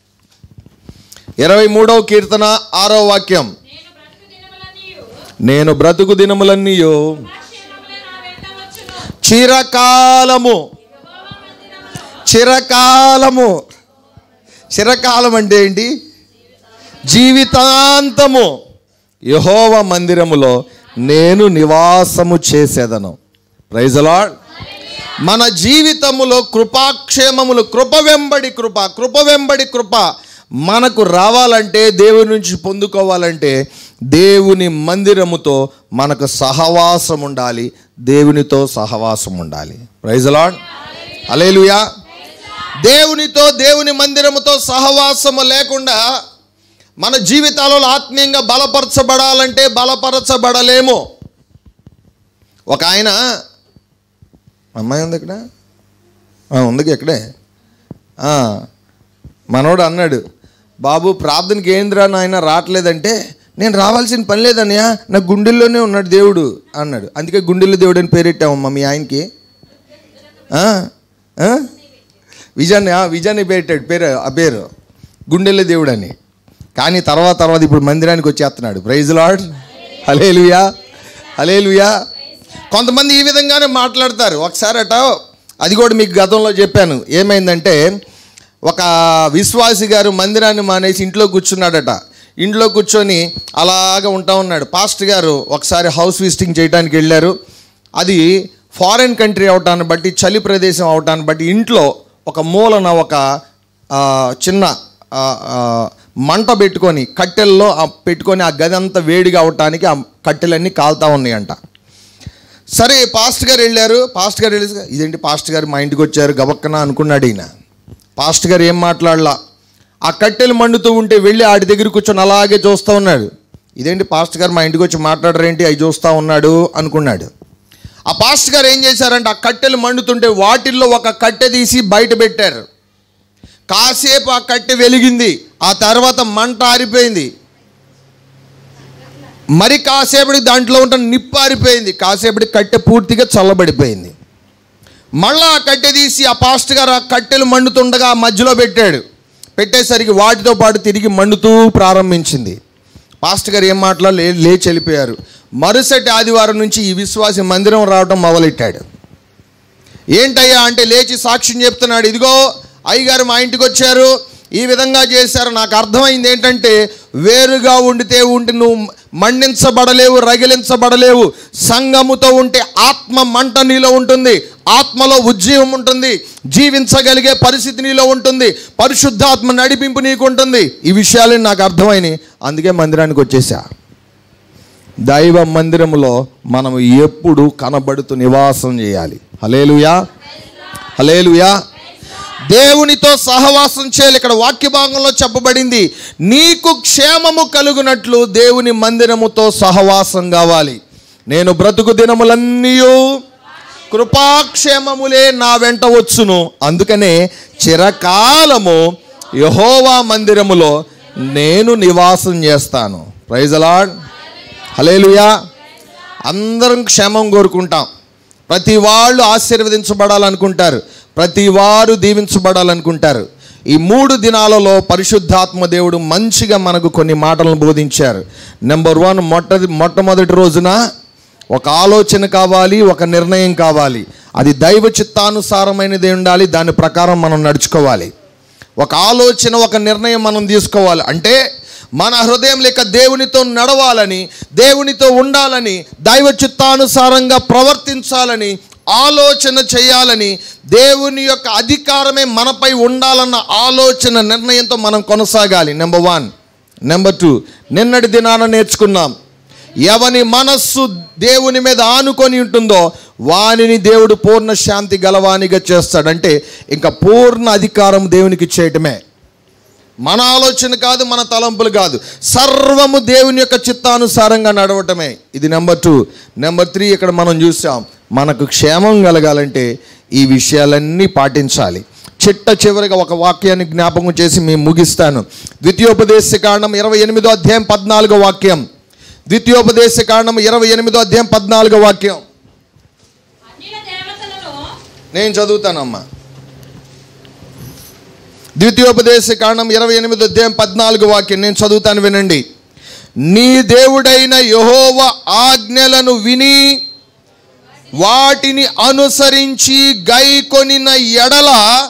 23వ కీర్తన 6వ వాక్యం. నేను బ్రతుకు దినములన్నీయు చిరకాలము. చిరకాలము, చిరకాలం అంటే ఏంటి? జీవితాంతము యెహోవా మందిరములో నేను నివాసము చేసేదను. Praise the Lord. మన జీవితములో కృపాక్షేమములు, కృప వెంబడి కృప, కృప వెంబడి కృప మనకు రావాలంటే, దేవుని నుంచి పొందుకోవాలంటే దేవుని మందిరముతో మనకు సహవాసం ఉండాలి, దేవునితో సహవాసం ఉండాలి. ప్రైజ్ ది లార్డ్, హల్లెలూయా. దేవునితో, దేవుని మందిరముతో సహవాసము లేకుండా మన జీవితాలలో ఆత్మీయంగా బలపరచబడాలంటే బలపరచబడలేము. ఒక ఆయన, అమ్మాయి ఉంది ఇక్కడ, ఉంది ఇక్కడే, మనోడు అన్నాడు, బాబు ప్రార్థనకి ఏంద్రా నాయన రావట్లేదంటే, నేను రావాల్సిన పని లేదన్నయ్య, నా గుండెల్లోనే ఉన్నాడు దేవుడు అన్నాడు. అందుకే గుండెల్లో దేవుడు అని పేరెట్టామమ్మా మీ ఆయనకి. విజయాన్ని పెట్టాడు పేరు, ఆ పేరు గుండెల్లో దేవుడు అని. కానీ తర్వాత ఇప్పుడు మందిరానికి వచ్చేస్తున్నాడు. ప్రైజ్ ది లార్డ్, హల్లెలూయా, హల్లెలూయా. కొంతమంది ఈ విధంగానే మాట్లాడతారు. ఒకసారి అది కూడా మీకు గతంలో చెప్పాను. ఏమైందంటే, ఒక విశ్వాసి గారు మందిరాన్ని మానేసి ఇంట్లో కూర్చున్నాడట. ఇంట్లో కూర్చొని అలాగా ఉంటా ఉన్నాడు. పాస్టర్ గారు ఒకసారి హౌస్ విజిటింగ్ చేయడానికి వెళ్ళారు. అది ఫారిన్ కంట్రీ అవటాన్ని బట్టి, చలి ప్రదేశం అవటాన్ని బట్టి ఇంట్లో ఒక మూలన ఒక చిన్న మంట పెట్టుకొని, కట్టెల్లో పెట్టుకొని ఆ గది అంతా వేడిగా అవటానికి ఆ కట్టెలన్నీ కాలుతూ ఉన్నాయంట. సరే పాస్టర్ గారు వెళ్ళారు. పాస్టర్ గారు వెళ్ళి, ఇదేంటి పాస్టర్ గారు మా ఇంటికి వచ్చారు గబక్కన అనుకున్నాడు ఈయన. పాస్టర్ గారు ఏం మాట్లాడలా. ఆ కట్టెలు మండుతూ ఉంటే వెళ్ళి ఆడి దగ్గర కూర్చొని అలాగే చూస్తూ ఉన్నాడు. ఇదేంటి పాస్టర్ గారు మా ఇంటికి వచ్చి మాట్లాడరేంటి, అవి చూస్తూ ఉన్నాడు అనుకున్నాడు. ఆ పాస్టర్ గారు ఏం చేశారంటే, ఆ కట్టెలు మండుతుంటే వాటిల్లో ఒక కట్టె తీసి బయట పెట్టారు. కాసేపు ఆ కట్టె వెలిగింది. ఆ తర్వాత మంట ఆరిపోయింది. మరి కాసేపటికి దాంట్లో ఉన్న నిప్పు ఆరిపోయింది. కాసేపటికి కట్టె పూర్తిగా చల్లబడిపోయింది. మళ్ళా ఆ కట్టె తీసి ఆ పాస్టర్ గారు ఆ కట్టెలు మండుతుండగా మధ్యలో పెట్టాడు. పెట్టేసరికి వాటితో పాటు తిరిగి మండుతూ ప్రారంభించింది. పాస్టర్ గారు ఏం మాట్లాడలే, లేచి వెళ్ళిపోయారు. మరుసటి ఆదివారం నుంచి ఈ విశ్వాసి మందిరం రావడం మొదలెట్టాడు. ఏంటయ్యా అంటే లేచి సాక్ష్యం చెప్తున్నాడు. ఇదిగో అయ్యగారు మా ఇంటికి వచ్చారు, ఈ విధంగా చేశారు. నాకు అర్థమైంది ఏంటంటే, వేరుగా ఉండితే నువ్వు మండించబడలేవు, రగిలించబడలేవు. సంఘముతో ఉంటే ఆత్మ మంట నీలో ఉంటుంది, ఆత్మలో ఉజ్జీవం ఉంటుంది, జీవించగలిగే పరిస్థితి నీలో ఉంటుంది, పరిశుద్ధాత్మ నడిపింపు నీకు ఉంటుంది. ఈ విషయాలు నాకు అర్థమైనాయి, అందుకే మందిరానికి వచ్చేసా. దైవ మందిరములో మనం ఎప్పుడు కనబడుతూ నివాసం చేయాలి. హల్లెలూయా, హల్లెలూయా. దేవునితో సహవాసం చేయాలి. ఇక్కడ వాక్య భాగంలో చెప్పబడింది, నీకు క్షేమము కలుగునట్లు దేవుని మందిరముతో సహవాసం కావాలి. నేను బ్రతుకు దినములన్నీ కృపాక్షేమములే నా వెంట వచ్చును, అందుకనే చిరకాలము యెహోవా మందిరములో నేను నివాసం చేస్తాను. ప్రైజ్ ది లార్డ్, హల్లెలూయా. అందరం క్షేమం కోరుకుంటాం, ప్రతి వాళ్ళు ఆశీర్వదించబడాలనుకుంటారు, ప్రతి వారు దీవించబడాలనుకుంటారు. ఈ 3 దినాలలో పరిశుద్ధాత్మ దేవుడు మంచిగా మనకు కొన్ని మాటలను బోధించారు. నెంబర్ 1, మొట్టమొదటి రోజున ఒక ఆలోచన కావాలి, ఒక నిర్ణయం కావాలి. అది దైవ చిత్తానుసారమైనది ఉండాలి, దాని ప్రకారం మనం నడుచుకోవాలి. ఒక ఆలోచన, ఒక నిర్ణయం మనం తీసుకోవాలి. అంటే మన హృదయం లేక దేవునితో నడవాలని, దేవునితో ఉండాలని, దైవ చిత్తానుసారంగా ప్రవర్తించాలని, ఆలోచన చేయాలని, దేవుని యొక్క అధికారమే మనపై ఉండాలన్న ఆలోచన, నిర్ణయంతో మనం కొనసాగాలి. నెంబర్ 1. నెంబర్ 2, నిన్నటి దినాన నేర్చుకున్నాం, ఎవని మనస్సు దేవుని మీద ఆనుకొని ఉంటుందో వానిని దేవుడు పూర్ణ శాంతి గలవానిగా చేస్తాడంటే ఇంకా పూర్ణ అధికారం దేవునికి ఇచ్చేయటమే. మన ఆలోచన కాదు, మన తలంపులు కాదు, సర్వము దేవుని యొక్క చిత్తానుసారంగా నడవటమే. ఇది నెంబర్ 2. నెంబర్ 3 ఇక్కడ మనం చూసాం, మనకు క్షేమం కలగాలంటే ఈ విషయాలన్నీ పాటించాలి. చివరిగా ఒక వాక్యాన్ని జ్ఞాపకం చేసి మేము ముగిస్తాను. ద్వితీయోపదేశకాండం 28వ అధ్యాయం 14వ వాక్యం. ద్వితీయోపదేశకాండం 28వ అధ్యాయం 14వ వాక్యం నేను చదువుతానమ్మా. ద్వితీయోపదేశకాండం 28వ అధ్యాయం 14వ వాక్యం నేను చదువుతాను, వినండి. నీ దేవుడైన యెహోవా ఆజ్ఞలను విని వాటిని అనుసరించి గైకొనిన ఎడల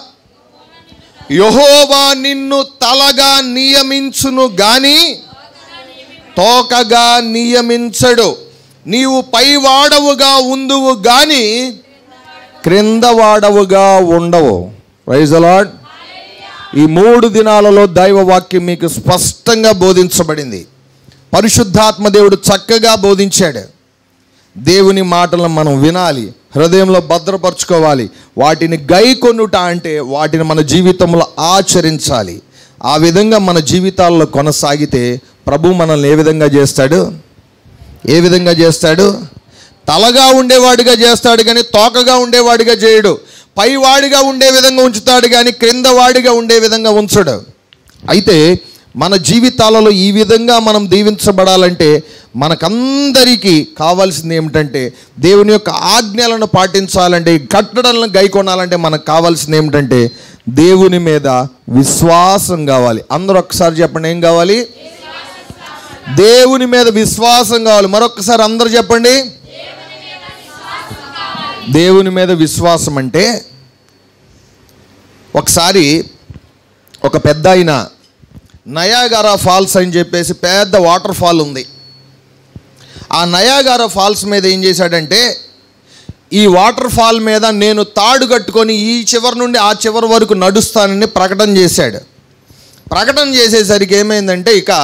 యెహోవా నిన్ను తలగా నియమించును గాని తోకగా నియమించడు. నీవు పైవాడవుగా ఉందువు గాని క్రిందవాడవుగా ఉండవు. Praise the Lord. ఈ 3 దినాలలో దైవ వాక్యం మీకు స్పష్టంగా బోధించబడింది. పరిశుద్ధాత్మ దేవుడు చక్కగా బోధించాడు. దేవుని మాటలను మనం వినాలి, హృదయంలో భద్రపరచుకోవాలి. వాటిని గైకొనుట అంటే వాటిని మన జీవితంలో ఆచరించాలి. ఆ విధంగా మన జీవితాల్లో కొనసాగితే ప్రభు మనల్ని ఏ విధంగా చేస్తాడు? ఏ విధంగా చేస్తాడు? తలగా ఉండేవాడిగా చేస్తాడు కానీ తోకగా ఉండేవాడిగా చేయడు. పైవాడిగా ఉండే విధంగా ఉంచుతాడు కానీ క్రిందవాడిగా ఉండే విధంగా ఉంచడు. అయితే మన జీవితాలలో ఈ విధంగా మనం దీవించబడాలంటే మనకందరికీ కావాల్సింది ఏమిటంటే దేవుని యొక్క ఆజ్ఞలను పాటించాలంటే, కట్టడలను గైకొనాలంటే మనకు కావాల్సింది ఏమిటంటే దేవుని మీద విశ్వాసం కావాలి. అందరూ ఒక్కసారి చెప్పండి, ఏం కావాలి? దేవుని మీద విశ్వాసం కావాలి. మరొకసారి అందరూ చెప్పండి, దేవుని మీద విశ్వాసం. అంటే ఒకసారి ఒక పెద్ద ఆయన నయాగారా ఫాల్స్ అని చెప్పేసి పెద్ద వాటర్ ఫాల్ ఉంది. ఆ నయాగారా ఫాల్స్ మీద ఏం చేశాడంటే ఈ వాటర్ ఫాల్ మీద నేను తాడు కట్టుకొని ఈ చివరి నుండి ఆ చివరి వరకు నడుస్తానని ప్రకటన చేశాడు. ప్రకటన చేసేసరికి ఏమైందంటే ఇక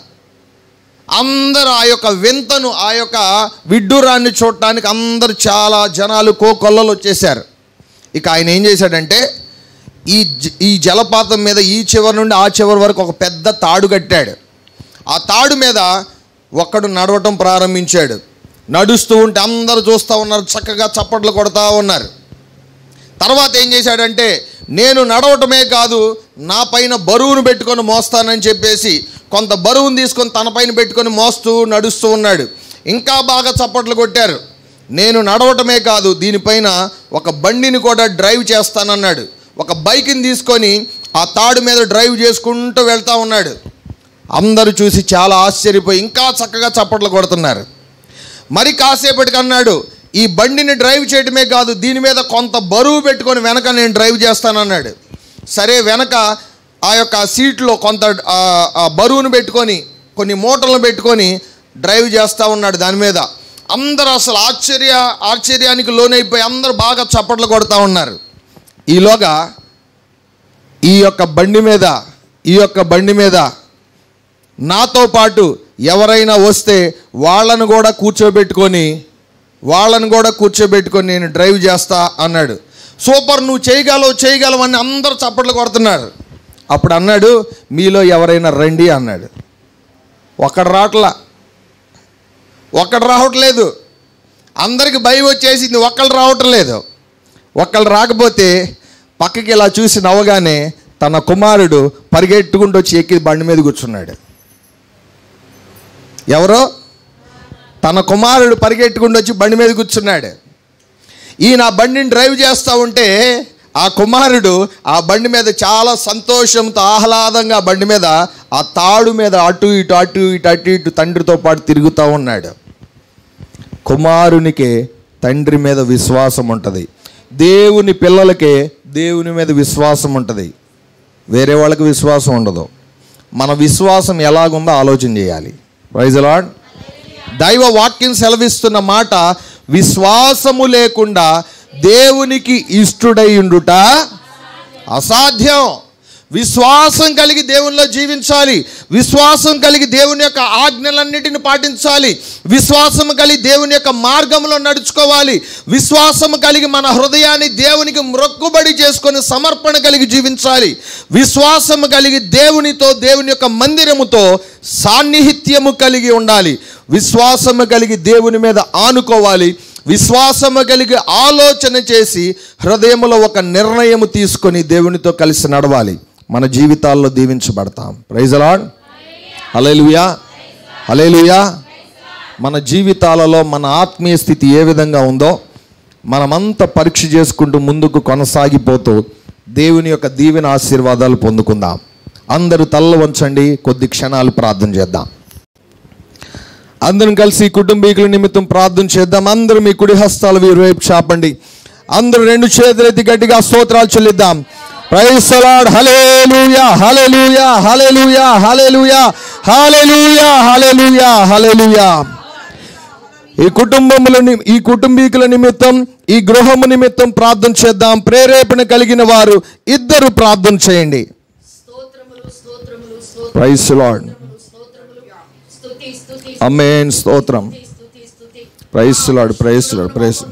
అందరూ ఆ యొక్క వింతను, ఆ యొక్క విడ్డూరాన్ని చూడటానికి అందరు చాలా జనాలు కోకొల్లలు వచ్చేసారు. ఇక ఆయన ఏం చేశాడంటే ఈ జలపాతం మీద ఈ చివరి నుండి ఆ చివరి వరకు ఒక పెద్ద తాడు కట్టాడు. ఆ తాడు మీద ఒక్కడు నడవటం ప్రారంభించాడు. నడుస్తూ ఉంటే అందరూ చూస్తూ ఉన్నారు, చక్కగా చప్పట్లు కొడతా ఉన్నారు. తర్వాత ఏం చేశాడంటే నేను నడవటమే కాదు నా పైన బరువును పెట్టుకొని మోస్తానని చెప్పేసి కొంత బరువును తీసుకొని తన పైన పెట్టుకొని మోస్తూ నడుస్తూ ఉన్నాడు. ఇంకా బాగా చప్పట్లు కొట్టారు. నేను నడవటమే కాదు దీనిపైన ఒక బండిని కూడా డ్రైవ్ చేస్తానన్నాడు. ఒక బైక్ని తీసుకొని ఆ తాడు మీద డ్రైవ్ చేసుకుంటూ వెళ్తూ ఉన్నాడు. అందరూ చూసి చాలా ఆశ్చర్యపోయి ఇంకా చక్కగా చప్పట్లు కొడుతున్నారు. మరి కాసేపటికి అన్నాడు ఈ బండిని డ్రైవ్ చేయడమే కాదు దీని మీద కొంత బరువు పెట్టుకొని వెనక నేను డ్రైవ్ చేస్తానన్నాడు. సరే, వెనక ఆ యొక్క సీట్లో కొంత బరువును పెట్టుకొని కొన్ని మూటలను పెట్టుకొని డ్రైవ్ చేస్తూ ఉన్నాడు దాని మీద. అందరూ అసలు ఆశ్చర్యానికి లోనైపోయి అందరూ బాగా చప్పట్లు కొడుతూ ఉన్నారు. ఈలోగా ఈ యొక్క బండి మీద నాతో పాటు ఎవరైనా వస్తే వాళ్ళను కూడా కూర్చోబెట్టుకొని నేను డ్రైవ్ చేస్తా అన్నాడు. సూపర్, నువ్వు చేయగలవు అని అందరూ చప్పట్లు కొడుతున్నారు. అప్పుడు అన్నాడు, మీలో ఎవరైనా రండి అన్నాడు. ఒక్కడు రావట్లేదు. అందరికి భయం వచ్చేసింది, ఒక్కళ్ళు రావటం లేదు. ఒక్కళ్ళు రాకపోతే పక్కకి ఇలా చూసి నవ్వగానే తన కుమారుడు పరిగెట్టుకుంటూ వచ్చి ఎక్కి బండి మీద కూర్చున్నాడు. ఎవరో తన కుమారుడు పరిగెట్టుకుంటూ వచ్చి బండి మీద కూర్చున్నాడు. ఈయన బండిని డ్రైవ్ చేస్తూ ఉంటే ఆ కుమారుడు ఆ బండి మీద చాలా సంతోషంతో ఆహ్లాదంగా బండి మీద ఆ తాడు మీద అటు ఇటు తండ్రితో పాటు తిరుగుతూ ఉన్నాడు. కుమారునికే తండ్రి మీద విశ్వాసం ఉంటుంది. దేవుని పిల్లలకే దేవుని మీద విశ్వాసం ఉంటుంది. వేరే వాళ్ళకి విశ్వాసం ఉండదు. మన విశ్వాసం ఎలాగుందో ఆలోచన చేయాలి. Praise the Lord. దైవ వాక్యం సెలవిస్తున్న మాట, విశ్వాసము లేకుండా దేవునికి ఇష్టుడై ఉండుట అసాధ్యం. విశ్వాసం కలిగి దేవునిలో జీవించాలి. విశ్వాసం కలిగి దేవుని యొక్క ఆజ్ఞలన్నిటిని పాటించాలి. విశ్వాసము కలిగి దేవుని యొక్క మార్గంలో నడుచుకోవాలి. విశ్వాసము కలిగి మన హృదయాన్ని దేవునికి మ్రొక్కుబడి చేసుకొని సమర్పణ కలిగి జీవించాలి. విశ్వాసము కలిగి దేవునితో, దేవుని యొక్క మందిరముతో సాన్నిహిత్యము కలిగి ఉండాలి. విశ్వాసము కలిగి దేవుని మీద ఆనుకోవాలి. విశ్వాసము కలిగి ఆలోచన చేసి హృదయంలో ఒక నిర్ణయం తీసుకొని దేవునితో కలిసి నడవాలి. మన జీవితాల్లో దీవించబడతాం. Praise the Lord. హల్లెలూయా, హల్లెలూయా. మన జీవితాలలో మన ఆత్మీయ స్థితి ఏ విధంగా ఉందో మనమంతా పరీక్ష చేసుకుంటూ ముందుకు కొనసాగిపోతూ దేవుని యొక్క దీవెన ఆశీర్వాదాలు పొందుకుందాం. అందరూ తలలు వంచండి, కొద్ది క్షణాలు ప్రార్థన చేద్దాం. అందరం కలిసి కుటుంబీకుల నిమిత్తం ప్రార్థన చేద్దాం. అందరూ మీ కుడి హస్తాలు వీరి వైపు చాపండి. అందరూ రెండు చేతులెత్తి గట్టిగా స్తోత్రాలు చెల్లిద్దాం. Praise the Lord. హల్లెలూయా, హల్లెలూయా, హల్లెలూయా, హల్లెలూయా, హల్లెలూయా, హల్లెలూయా, హల్లెలూయా. ఈ కుటుంబీకుల నిమిత్తం, ఈ గృహము నిమిత్తం ప్రార్థన చేద్దాం. ప్రేరేపణ కలిగిన వారు ఇద్దరు ప్రార్థన చేయండి. Praise the Lord. ఆమేన్. స్తోత్రం. Praise the Lord, praise the Lord, praise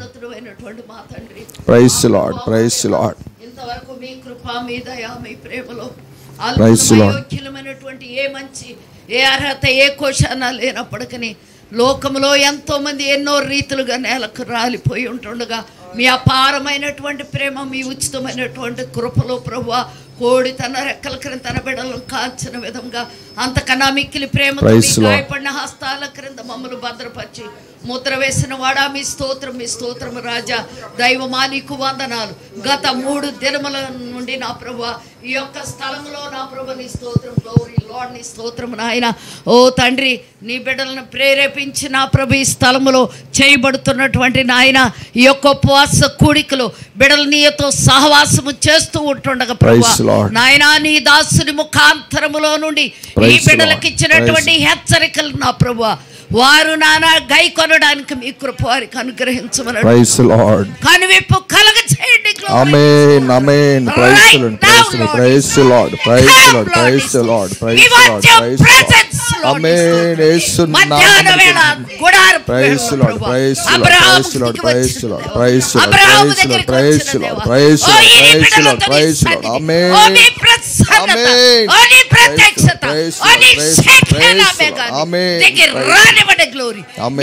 the Lord, praise the Lord. ఇంతవరకు మీ కృప, మీ దయ, మీ ప్రేమలో యోగ్యమైనటువంటి ఏ మంచి, ఏ అర్హత, ఏ కోశాన లేనప్పటికీ లోకంలో ఎంతో మంది ఎన్నో రీతులుగా నేలకు రాలిపోయి ఉంటుండగా మీ అపారమైనటువంటి ప్రేమ, మీ ఉచితమైనటువంటి కృపలో ప్రభువా కోడి తన రెక్కల క్రింద తన బిడ్డలను కాల్చిన విధంగా అంతకన్నా మిక్కిలి ప్రేమతో గాయపడిన హస్తాల క్రింద మమ్మల్ని భద్రపరిచి ముద్ర వేసిన వాడా మీ స్తోత్రం, మీ స్తోత్రం రాజా. దైవమా నీకు వందనాలు. గత 3 దినముల నుండి నా ప్రభువా ఈ యొక్క స్థలంలో నా ప్రభు నీ స్తోత్రం, గౌరీ లార్డ్ నీ స్తోత్రం నాయన. ఓ తండ్రి, నీ బిడ్డలను ప్రేరేపించి నా ప్రభు ఈ స్థలములో చేయబడుతున్నటువంటి నాయన ఈ యొక్క ఉపవాస కూడికలో బిడ్డలు నీతో సహవాసము చేస్తూ ఉంటుండగా ప్రభువా నాయన నీ దాసుని ముఖాంతరములో నుండి ఈ బిడ్డలకు ఇచ్చినటువంటి హెచ్చరికలు నా ప్రభువా వారు నానా గై కొనడానికి మీ కృప వారికి అనుగ్రహించమని కనువిప్పు కలగ చేయండి. ఆమేన్, ఆమేన్. Praise the Lord, praise the Lord, praise the Lord, praise the Lord, praise the Lord, praise the Lord. ఆమేన్. యేసు నామములో praise the Lord, praise the Lord, praise the Lord, praise the Lord, praise the Lord, praise the Lord, praise the Lord, praise the Lord, praise the Lord. ఆమేన్, ఆమేన్. ప్రత్యక్షత, శక్తిల మేఘ దగ్గర రానివ్వండి. గ్లోరీ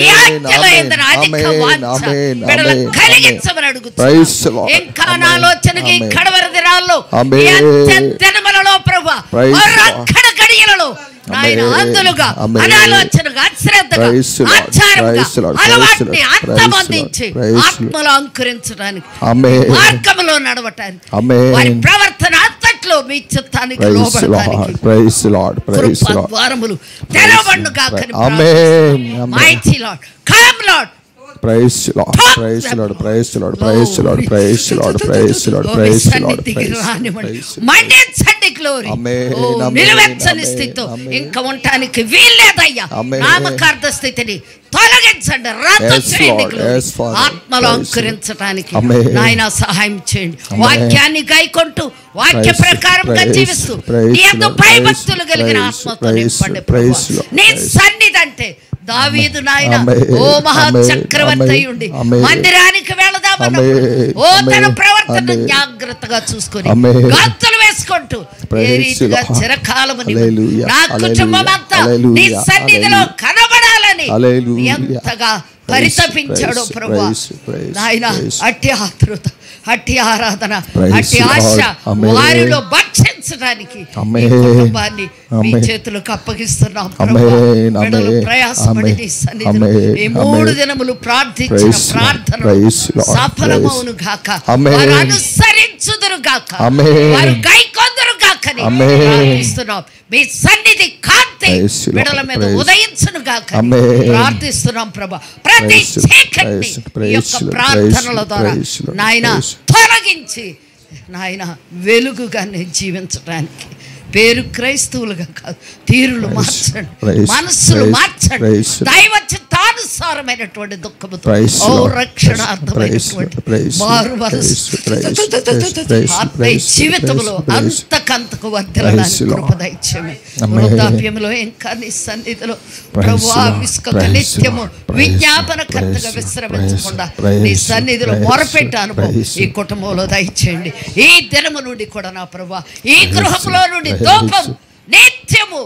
కలిగించమని అడుగుతున్నాను. ఇంకా నా ఆలోచనకి కడవరి దినాల్లో దినములలో ప్రభువా అక్కడ గడియలలో నాయన అందులుగా అనాలోచనగా అశ్రద్ధగా ఆచారంగా అలవాటుని అంతమందించి ఆత్మలో అంకురించడానికి మార్గంలో నడవటానికి వారి ప్రవర్తన అంతట్లో మీ చిత్తానికి లోబడటానికి ద్వారములు తెరవబడును గాక. Mighty Lord, come Lord, praise Lord, praise Lord, praise Lord, praise Lord, praise Lord, praise Lord, praise Lord. మండించండి గ్లోరీ. నిలువెచ్చని స్థితితో ఇంకా ఉండటానికి వీల్లేదయ్యా. నామకార్థ స్థితిని తొలగించండి, రద్దు చేయండి. ఆత్మలో అంకురించడానికి నాయన సహాయం చేయండి. వాక్యాన్ని గైకొంటూ వాక్య ప్రకారంగా జీవిస్తూ నీ యందు భయభక్తులు కలిగిన ఆత్మతో నింపండి ప్రభువా. నీ సన్నిధి అంటే దావీదు నాయన ఓ మహా చక్రవర్తి అయి ఉండి మందిరానికి వెళదామన్నప్పుడు ఓ తన ప్రవర్తన జాగ్రత్తగా చూసుకొని గంతులు వేసుకుంటూ ఏ రీతిగా చిరకాలము నా కుటుంబం అంతా నీ సన్నిధిలో కనబడాలని ఎంతగా పరితపించాడు ప్రభువా. నాయన అట్టి ఆతృత, అట్టి ఆరాధన, అట్టి ఆశ వారిలో భక్షించడానికి కుటుంబాన్ని మీ చేతులకు అప్పగిస్తున్నాం ప్రభువా. బిడ్డలు ప్రయాసపడి నీ సన్నిధిలో ఈ 3 దినములు ప్రార్థించిన ప్రార్థన సఫలమవును గాక, వారు అనుసరించుదురు గాక, వారు గైకొందురు గాకని ప్రార్థిస్తున్నాం. మీ సన్నిధి కాంతి బిడ్డల మీద ఉదయించును గాక ప్రార్థిస్తున్నాం ప్రభా. ప్రతి చీకటిని ఈ యొక్క ప్రార్థనల ద్వారా నాయన తొలగించి నాయన వెలుగుగా నేను జీవించడానికి పేరు క్రైస్తవులుగా కాదు తీరులు మార్చండి, మనస్సులు మార్చండి. దైవ చిత్తానుసారమైనటువంటి దుఃఖముతో ఓ రక్షణార్థమైనటువంటి మారు మనస్సు ఆత్మీయ జీవితంలో అంతకంతకు వర్ధిల్లడానికి కృప దయచేయమని వృద్ధాప్యంలో ఇంకా నీ సన్నిధిలో ప్రభువా విసుక నిత్యము విజ్ఞాపనకర్తగా విశ్రమించకుండా నీ సన్నిధిలో మొరపెట్టే అనుభవం ఈ కుటుంబంలో దయచేయండి. ఈ దినము నుండి కూడా నా ప్రభువా ఈ గృహంలో నుండి దూపం నిత్యము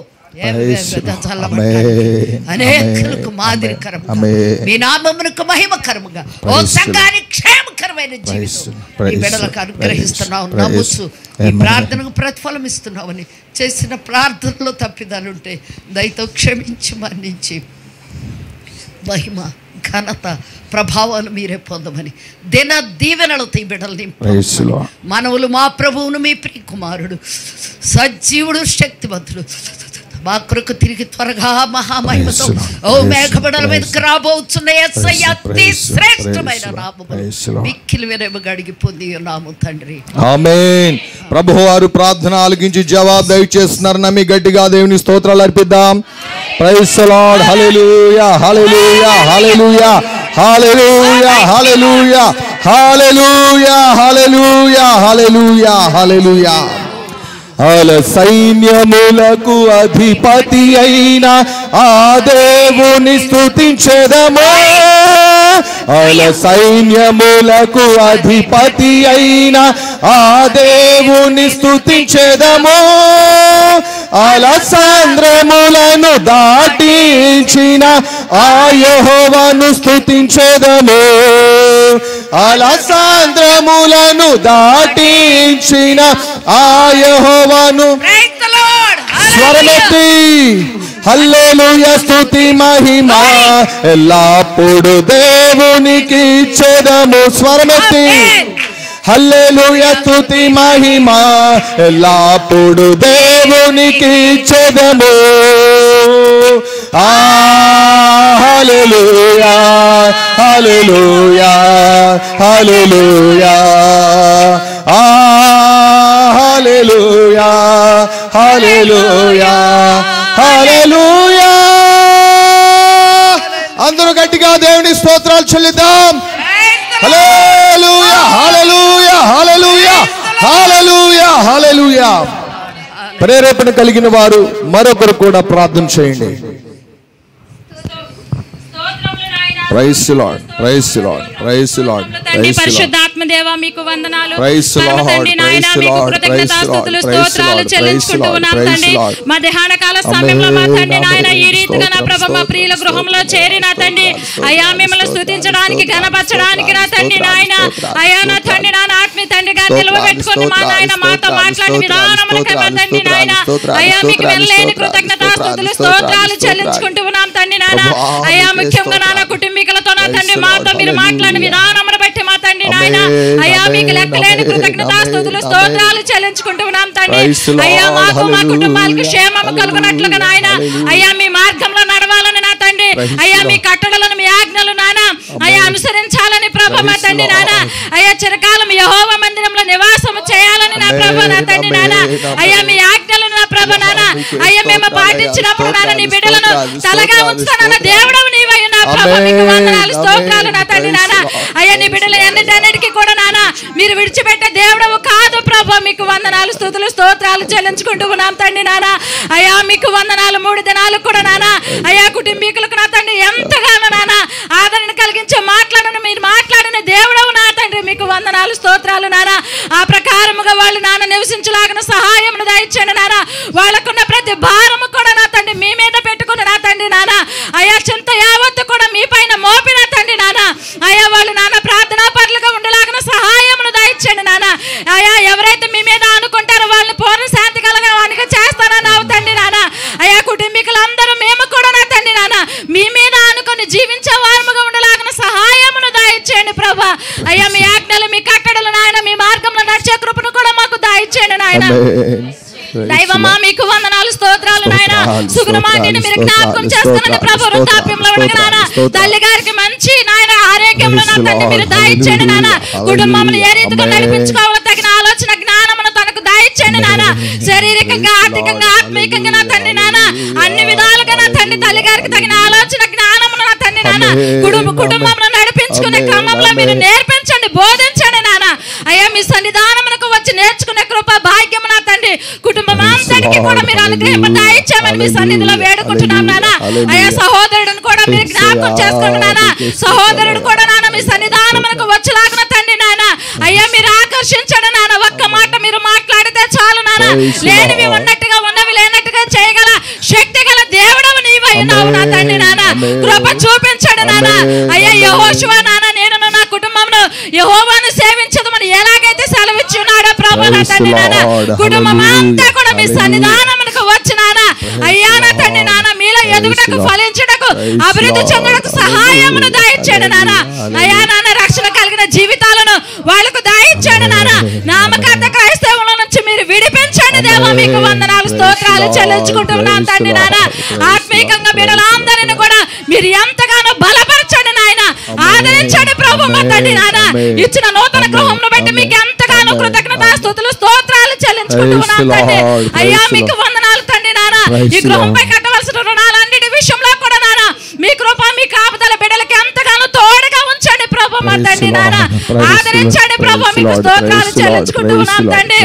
అనేకులకు మాదిరికరంగా మీ నామమునకు మహిమకరముగా ఓ సంఘానికి క్షేమకరమైన జీవితం ఈ బిడ్డలకు అనుగ్రహిస్తున్నావు. నమ్ముచు ఈ ప్రార్థనకు ప్రతిఫలం ఇస్తున్నావని చేసిన ప్రార్థనలో తప్పిదాలుంటే దయతో క్షమించి మన్నించి మహిమ ఘనత ప్రభావాలు మీరే పొందమని దిన దీవెనలతో ఈ బిడ్డల్ని మనవులు మా ప్రభువును మీ ప్రియ కుమారుడు సజీవుడు శక్తివంతుడు మా కొరకు తిరిగి త్వరగా మహామహిమతో ఓ మేఘబిడల మీదకి రాబోతున్న యేసయ్య అతి శ్రేష్టమైన నామములో మిక్కిలి వినయముగా అడిగి పొంది ఉన్నాము తండ్రి, ఆమేన్. ప్రభువారు ప్రార్థన ఆలకించి జవాబు దయచేస్తున్నారు. నమ్మి గట్టిగా దేవుని స్తోత్రాలు అర్పిద్దాం. Praise the Lord. హల్లెలూయా, హల్లెలూయా, హల్లెలూయా, హల్లెలూయా, హల్లెలూయా, హల్లెలూయా, హల్లెలూయా, హల్లెలూయా, హల్లెలూయా. అల సైన్యములకు అధిపతి అయిన ఆ దేవుని స్తుతించెదము. అల సైన్యములకు అధిపతి అయిన ఆ దేవుని స్తుతించెదము. అల సాంద్రములను దాటించిన ఆ యెహోవాను స్తుతించెదము. అల సాంద్రములను దాటించిన ఆ యెహోవాను స్వరమెత్తి హల్లెలూయా స్తుతి మహిమ ఎల్లప్పుడు దేవునికి ఇచ్చెదము. స్వరమెత్తి హల్లెలూయా స్తుతి మహిమ ఎల్లప్పుడు దేవునికి ఇచ్చెదము. హల్లెలూయా, హల్లెలూయా, హల్లెలూయా, హల్లెలూయా, హల్లెలూయా, హల్లెలూయా. అందరూ గట్టిగా దేవుని స్తోత్రాలు చెల్లిద్దాం. హల్లెలూయా, హల్లెలూయా, హల్లెలూయా, హల్లెలూయా, హల్లెలూయా. ప్రేరేపణ కలిగిన వారు మరొకరు కూడా ప్రార్థన చేయండి. Praise the Lord, praise the Lord, praise the Lord. తండ్రి పరిశుద్ధాత్మ దేవా మీకు వందనాలు. ప్రైజ్ ది లార్డ్, తండ్రి నాయన మీకు కృతజ్ఞతాస్తుతులు స్తోత్రాలు చెల్లించుకుంటూ ఉన్నాం తండ్రి. మా ధ్యానకాల సమయంలో మా తండ్రి నాయన ఈ రీతిగా నా ప్రభు మా ప్రియుల గృహంలో చేరిన తండ్రి అయ్యా మిమ్మల్ని స్తుతించడానికి ఘనపరచడానికి నా తండ్రి నాయన అయ్యా నా తండ్రి నాన్న ఆత్మీయ తండ్రిగా నిలవబెట్టుకుని మా నాయన మాతో మాట్లాడి విధానమునకై మా తండ్రి నాయన అయ్యా మీకు వెళ్ళలేని కృతజ్ఞతాస్తుతులు స్తోత్రాలు చెల్లించుకుంటూ ఉన్నాం తండ్రి నాయన అయ్యా ముఖ్యంగా నాన్న కుటుంబీకులతో నా తండ్రి మాతో మీరు మాట్లాడిన విధానమును బట్టి మా తండ్రి నాయన అయ్యా మీకు లెక్కలేని కృతజ్ఞతాస్తుతులు స్తోత్రాలు చెల్లించుకుంటూ ఉన్నాం తండ్రి అయ్యా మాకు మా కుటుంబాలకు క్షేమము కలుగునట్లుగా నాయన అయ్యా మీ మార్గంలో నడవాలని నా తండ్రి అయ్యా మీ కట్టడలను మీ ఆజ్ఞలు నాన్న అయ్యా అనుసరించాలని ప్రభు మా తండ్రి నాన్న అయ్యా చిరకాలం యెహోవా మందిరంలో నివాసం చేయాలని నా ప్రభు నా తండ్రి నాన్న అయ్యా మీ ఆజ్ఞలను నా ప్రభు నాన్న అయ్యా మేము పాటించినప్పుడు నాన్న నీ బిడ్డలను తలగా ఉంచుతానన్న దేవుడవు నీవై నా ప్రభు మీకు వందనాలు స్తోత్రాలు నా తండ్రి నాన్న అయ్యా నీ బిడ్డలు ఎన్నిటన్నిటికీ కూడా నాన్న మీరు విడిచిపెట్టే దేవుడవు కాదు ప్రభు మీకు వందనాలు స్తుతులు స్తోత్రాలు చెల్లించుకుంటూ ఉన్నాం తండ్రి నాన్న అయ్యా మీకు వందనాలు 3 దినాలు కూడా నాన్న అయ్యా కుటుంబీకులకు నా తండ్రి ఎంతగానో నాన్న ఆదరణ కలిగించే మీరు మాట్లాడిన దేవుడవు నా తండ్రి మీకు వందనాలు స్తోత్రాలు నాన్న ఆ ప్రకారముగా వాళ్ళు నాన్న నివసించలాగిన సహాయమును దయచేయండి నాన్న వాళ్ళకున్న ప్రతి భారము కూడా నా తండ్రి మీ మీద పెట్టుకుని నా తండ్రి నాన్న అయ్యా చింత యావత్తు కూడా మీ పైన మోపిన తండ్రి నాన్న అయ్యా వాళ్ళు నాన్న ప్రార్థనా పరులుగా ఉండలాగిన సహాయమును దయచేయండి నాన్న అయ్యా ఎవరైతే మీ మీద అనుకుంటారో వాళ్ళని పూర్ణ శాంతి కలగడానికి చేస్తానని తండ్రి నాన్న అయ్యా కుటుంబీకులందరూ మేము కూడా నా తండ్రి నాన్న మీ మీద అనుకుని జీవించే వారముగా ఉండలాగిన సహాయమును దయచేయండి ప్రభా అయ్యా మీ ఆజ్ఞలు మీ కట్టడలు నాయన మీ మార్గంలో నడిచే కృపను కూడా మాకు దయచేయండి నాయన దైవమా మీకు వందనాలు స్తోత్రాలు నాయన సుగుణ మాటిని మీరు జ్ఞాపకం చేస్తున్నది ప్రభు వృద్ధాప్యంలో ఉండగా నాయన తల్లి గారికి మంచి నాయన ఆరోగ్యంలో నా తండ్రి మీరు దయచేయండి నాయన కుటుంబమును ఏ రీతిగా నడిపించుకోవాలో తగిన ఆలోచన జ్ఞానమును తనకు దయచేయండి నాయన శారీరకంగా ఆర్థికంగా ఆత్మీయంగా నా తండ్రి నాయన అన్ని విధాలుగా నా తండ్రి తల్లి గారికి తగిన ఆలోచన జ్ఞానమును నా తండ్రి నాయన కుటుంబమును నడిపించుకునే క్రమంలో మీరు నేర్పించండి బోధించండి నాయన అయ్యా మీ సన్నిధానమునకు వచ్చి నేర్చుకునే కృప భాగ్యము నా తండ్రి కుటుంబం అంతటికి కూడా మీరు అనుగ్రహింప దయచేయమని మీ సన్నిధిలో వేడుకుంటున్నాం నాన్న అయ్యా సహోదరుడిని కూడా మీరు జ్ఞాపకం చేసుకోండి నాన్న సహోదరుడు కూడా నాన్న మీ సన్నిధానమునకు వచ్చేలాగున తండ్రి నాన్న అయ్యా మీరు ఆకర్షించండి నాన్న ఒక్క మాట మీరు మాట్లాడితే చాలు నాన్న లేనివి ఉన్నట్టుగా ఉన్నవి లేనట్టుగా చేయగల శక్తి గల దేవుడవు నీవై ఉన్నావు నా తండ్రి నాన్న కృప చూపించండి నాన్న అయ్యా యెహోషువ నాన్న నేను నా కుటుంబంలో యెహోవాను సేవించదమని ఎలాగైతే సెలవిచ్చి ఉన్నాడో ప్రభు నా తండ్రి నాన్న కుటుంబం అంతా కూడా మీ సన్నిధానమునకు వచ్చి నాన్న అయ్యా నా తండ్రి నాన్న మీలో ఎదుగుటకు ఫలించుటకు అభివృద్ధి చెందుటకు సహాయమును దయచేయండి నాన్న అయ్యా నాన్న రక్షణ కలిగిన జీవితాలను వాళ్ళకు దయచేయండి నాన్న నామకార్థ క్రైస్తవుల నుంచి మీరు విడిపించండి దేవా మీకు వందనాలు స్తోత్రాలు చెల్లించుకుంటున్నాం తండ్రి నాన్న ఆత్మీయంగా బిడ్డలందరిని కూడా మీరు ఎంతగానో బలపరచండి నాయన ఆదరించండి ప్రభు మా తండ్రి నాన్న ఇచ్చిన నూతన గృహంను బట్టి మీకు ఎంతగానో కృతజ్ఞత స్తుతులు స్తోత్రాలు చెల్లించుకుంటున్నాం తండ్రి అయ్యా మీకు వందనాలు తండ్రి నాన్న ఈ గృహంపై కట్టవలసిన రుణాలన్నిటి విషయంలో కూడా నాన్న మీ కృప మీ కాపుదల బిడ్డలకి ఎంతగానో తోడుగా ఉంచండి ప్రభు మా తండ్రి నాన్న ఆదరించండి ప్రభు మీకు స్తోత్రాలు చెల్లించుకుంటున్నాం తండ్రి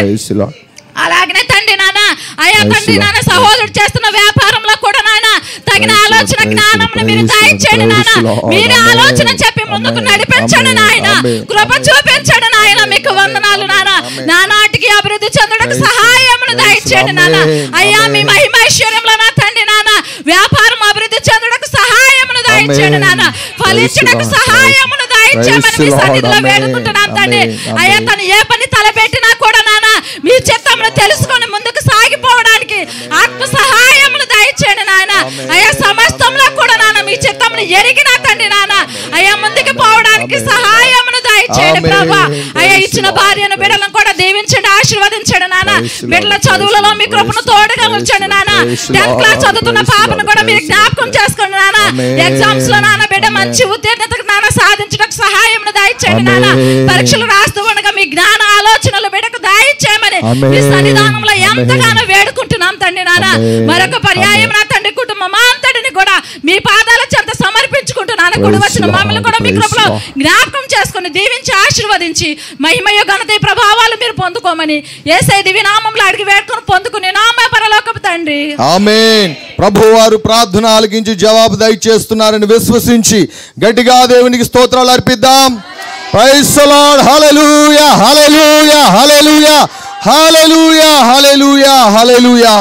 అలాగనే తండ్రి నాన్న అయ్యా తండ్రి నాన్న సహోదరుడు చేస్తున్న వ్యాపారంలో కూడా నాన్న తగిన ఆలోచన జ్ఞానమును మీరు దయచేయండి నాన్న మీరు ఆలోచన చెప్పి ముందుకు నడిపించండి నాయన కృప చూపించండి నాయన మీకు వందనాలు నాన్న నా నాటికి అభివృద్ధి చెందడానికి సహాయమును దయచేయండి నాన్న అయ్యా మీ మహిమైశ్వర్యంలో నా తండ్రి నాన్న వ్యాపారం అభివృద్ధి చెందడానికి సహాయమును దయచేయండి నాన్న ఫలించడానికి సహాయమును దయచేయమని మీ సన్నిధిలో వేడుకుంటున్నాం తండ్రి అయ్యా తను ఏ పని తలపెట్టినా కూడా నాన్న మీ చిత్తమును తెలుసుకొని ముందుకు సాగిపోవడానికి ఆత్మ సహాయమును దయచేయండి నాయన అయ్యా సమస్తంలో కూడా నాన్న మీ చిత్తమును ఎరిగిన తండ్రి నాన్న అయ్యా ముందుకు పోవడానికి సహాయమును దయచేయండి ప్రభా అయ్యా ఇచ్చిన భార్యను బిడ్డలను కూడా దీవించండి ఆశీర్వదించండి నాన్న బిడ్డల చదువులలో మీ కృపను తోడుగా ఉంచండి నాన్న 10th క్లాస్ చదువుతున్న పాపను కూడా మీరు జ్ఞాపకం చేసుకోండి నాన్న ఎగ్జామ్స్ లో నాన్న బిడ్డ మంచి ఉత్తీర్ణతకు నాన్న సాధించడానికి సహాయమును దయచేయండి నాన్న పరీక్షలు రాస్తూ ఉండగా మీ జ్ఞాన ఆలోచనలు బిడ్డకు దయచేయమని మీ సన్నిధానంలో ఎంతగానో వేడుకుంటున్నాం తండ్రి నాన్న మరొక పర్యాయం నా తండ్రి కుటుంబం అంతటిని కూడా మీ పాదాల చెంత సమర్పించుకుంటున్నాను కూడా వచ్చిన మమ్మల్ని కూడా మీ కృపలో జ్ఞాపకం చేసుకుని దీవించి ఆశీర్వదించి మహిమయ ఘనత ప్రభావాలు మీరు పొందుకోమని యేసయ్య దివ్య నామములో అడిగి వేడుకొని పొందుకునే నామ పరలోకపు తండ్రి ఆమేన్. ప్రభువారు ప్రార్థన ఆలకించి జవాబు దయచేస్తున్నారని విశ్వసించి గట్టిగా దేవునికి స్తోత్రాలు అర్పిద్దాం. Praise the Lord. హల్లెలూయా హల్లెలూయా హల్లెలూయా హల్లెలూయా హల్లెలూయా హల్లెలూయా.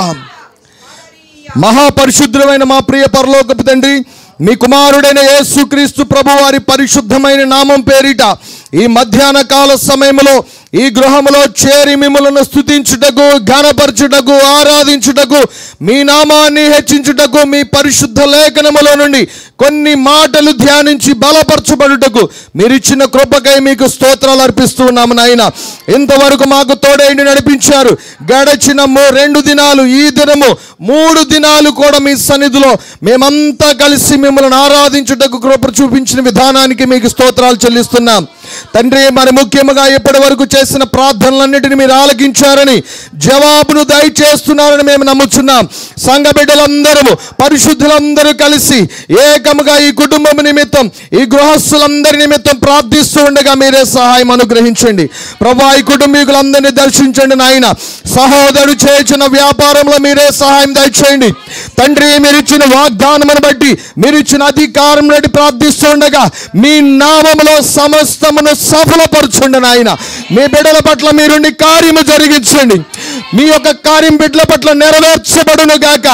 మహాపరిశుద్ధమైన మా ప్రియ పరలోకపు తండ్రి, మీ కుమారుడైన యేసుక్రీస్తు ప్రభువారి పరిశుద్ధమైన నామం పేరిట ఈ మధ్యాహ్న కాల సమయంలో ఈ గృహములో చేరి మిమ్మల్ని స్తుతించుటకు, ఘనపరచుటకు, ఆరాధించుటకు, మీ నామాన్ని హెచ్చించుటకు, మీ పరిశుద్ధ లేఖనములో నుండి కొన్ని మాటలు ధ్యానించి బలపరచబడుటకు మీరిచ్చిన కృపకై మీకు స్తోత్రాలు అర్పిస్తూ ఉన్నాము నాయన. ఇంతవరకు మాకు తోడైండి నడిపించారు. గడచిన 2 దినాలు, ఈ దినము 3 దినాలు కూడా మీ సన్నిధిలో మేమంతా కలిసి మిమ్మల్ని ఆరాధించుటకు కృప చూపించిన విధానానికి మీకు స్తోత్రాలు చెల్లిస్తున్నాం తండ్రి. మరి ముఖ్యంగా ఇప్పటి వరకు చేసిన ప్రార్థనలన్నిటిని మీరు ఆలకించారని, జవాబును దయచేస్తున్నారని మేము నమ్ముచున్నాం. సంఘ బిడ్డలందరూ, పరిశుద్ధులందరూ కలిసి ఏకముగా ఈ కుటుంబం నిమిత్తం, ఈ గృహస్థులందరి నిమిత్తం ప్రార్థిస్తూ ఉండగా మీరే సహాయం అనుగ్రహించండి ప్రభా. ఈ కుటుంబీకులందరినీ దర్శించండి నాయన. సహోదరుడు చేసిన వ్యాపారంలో మీరే సహాయం దయచేయండి తండ్రి. మీరిచ్చిన వాగ్దానమును బట్టి, మీరిచ్చిన అధికారం బట్టి ప్రార్థిస్తూ ఉండగా మీ నామములో సమస్తమును సఫలపరచుండి నాయన. మీ బిడ్డల పట్ల మీరుండి కార్యము జరిగించండి. మీ యొక్క కార్యం బిడ్డల పట్ల నెరవేర్చబడును గాక.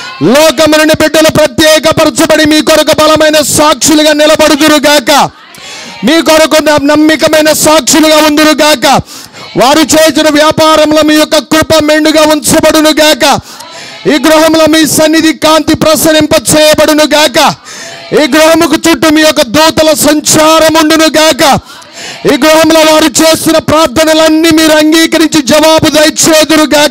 లోకము నుండి బిడ్డలు ప్రత్యేకపరచబడి మీ కొరకు బలమైన సాక్షులుగా నిలబడుదురు గాక. మీ కొరకు నమ్మికమైన సాక్షులుగా ఉందురు గాక. వారు చేసిన వ్యాపారంలో మీ యొక్క కృప మెండుగా ఉంచబడును గాక. ఈ గృహంలో మీ సన్నిధి కాంతి ప్రసరింప చేయబడును గాక. ఈ గృహముకు చుట్టూ మీ యొక్క దూతల సంచారం ఉండును గాక. ఈ గృహంలో వారు చేస్తున్న ప్రార్థనలన్నీ మీరు అంగీకరించి జవాబు దయచేదురు గాక.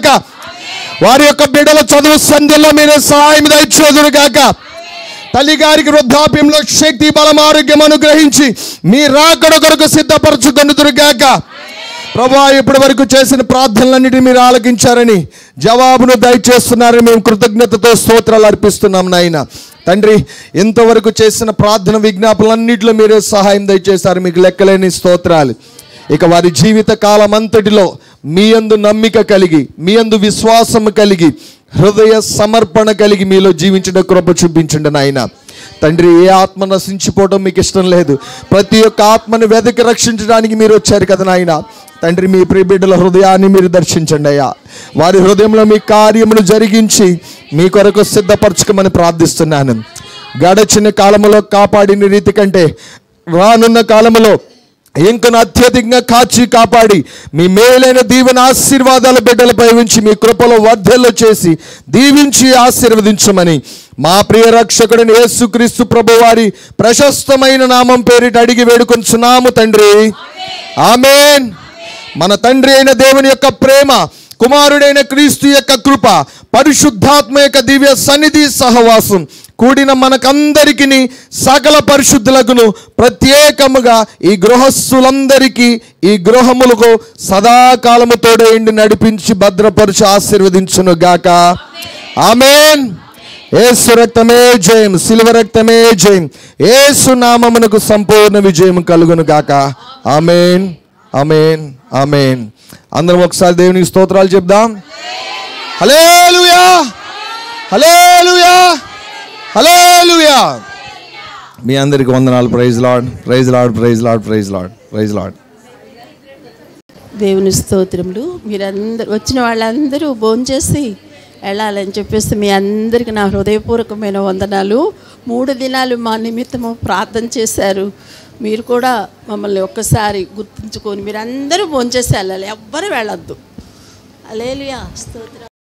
వారి యొక్క బిడ్డల చదువు సంధ్యలో మీరే సహాయం దయచేదురు గాక. తల్లిగారికి వృద్ధాప్యంలో శక్తి, బలం, ఆరోగ్యం అనుగ్రహించి మీ రాకడ కొరకు సిద్ధపరచుకొనుదురు గాక. ప్రభువా, ఇప్పటి వరకు చేసిన ప్రార్థనలన్నిటిని మీరు ఆలకించారని, జవాబును దయచేస్తున్నారని మేము కృతజ్ఞతతో స్తోత్రాలు అర్పిస్తున్నాం నాయన. తండ్రి, ఇంతవరకు చేసిన ప్రార్థన విజ్ఞాపనలన్నింటిలో మీరే సహాయం దయచేశారు. మీకు లెక్కలేని స్తోత్రాలు. ఇక వారి జీవిత కాలం అంతటిలో మీ యందు నమ్మిక కలిగి, మీ యందు విశ్వాసము కలిగి, హృదయ సమర్పణ కలిగి మీలో జీవించిన కృప చూపించండి నాయన. తండ్రి, ఏ ఆత్మ నశించిపోవడం మీకు ఇష్టం లేదు. ప్రతి ఒక్క ఆత్మను వెదకి రక్షించడానికి మీరు వచ్చారు కదా నాయన. తండ్రి, మీ ప్రియ బిడ్డల హృదయాన్ని మీరు దర్శించండి అయ్యా. వారి హృదయంలో మీ కార్యమును జరిగించి మీ కొరకు సిద్ధపరచుకోమని ప్రార్థిస్తున్నాను. గడచిన కాలంలో కాపాడిన రీతి కంటే రానున్న కాలంలో ఇంకను అత్యధికంగా కాచి కాపాడి మీ మేలైన దీవెన ఆశీర్వాదాల బిడ్డలపై ఉంచి మీ కృపలో వర్ధల్లో చేసి దీవించి ఆశీర్వదించమని మా ప్రియ రక్షకుడిని యేసుక్రీస్తు ప్రభువారి ప్రశస్తమైన నామం పేరిట అడిగి వేడుకొంచున్నాము తండ్రి. ఆమేన్. మన తండ్రి అయిన దేవుని యొక్క ప్రేమ, కుమారుడైన క్రీస్తు యొక్క కృప, పరిశుద్ధాత్మ యొక్క దివ్య సన్నిధి సహవాసం కూడిన మనకందరికీ, సకల పరిశుద్ధులకును ప్రత్యేకముగా ఈ గృహస్థులందరికీ, ఈ గృహములకు సదాకాలము తోడేండి నడిపించి భద్రపరిచి ఆశీర్వదించును గాక. ఆమేన్. యేసు రక్తమే జయం, సిలువ రక్తమే జయం. యేసు నామమునకు సంపూర్ణ విజయం కలుగును గాక. ఆమేన్, ఆమేన్, ఆమేన్. అందరం ఒకసారి దేవునికి స్తోత్రాలు చెప్దాం. హల్లెలూయా, హల్లెలూయా, హల్లెలూయా. మీ అందరికి వందనాలు. Praise Lord, praise Lord, praise Lord, praise Lord, praise Lord. దేవుని స్తోత్రములు. మీరందరూ వచ్చిన వాళ్ళందరూ భోంచేసి వెళ్ళాలని చెప్పేసి మీ అందరికీ నా హృదయపూర్వకమైన వందనాలు. 3 దినాలు మా నిమిత్తము ప్రార్థన చేశారు. మీరు కూడా మమ్మల్ని ఒక్కసారి గుర్తుంచుకొని మీరందరూ భోంచేసి వెళ్ళాలి, ఎవ్వరు వెళ్ళొద్దు. హల్లెలూయా, స్తోత్రం.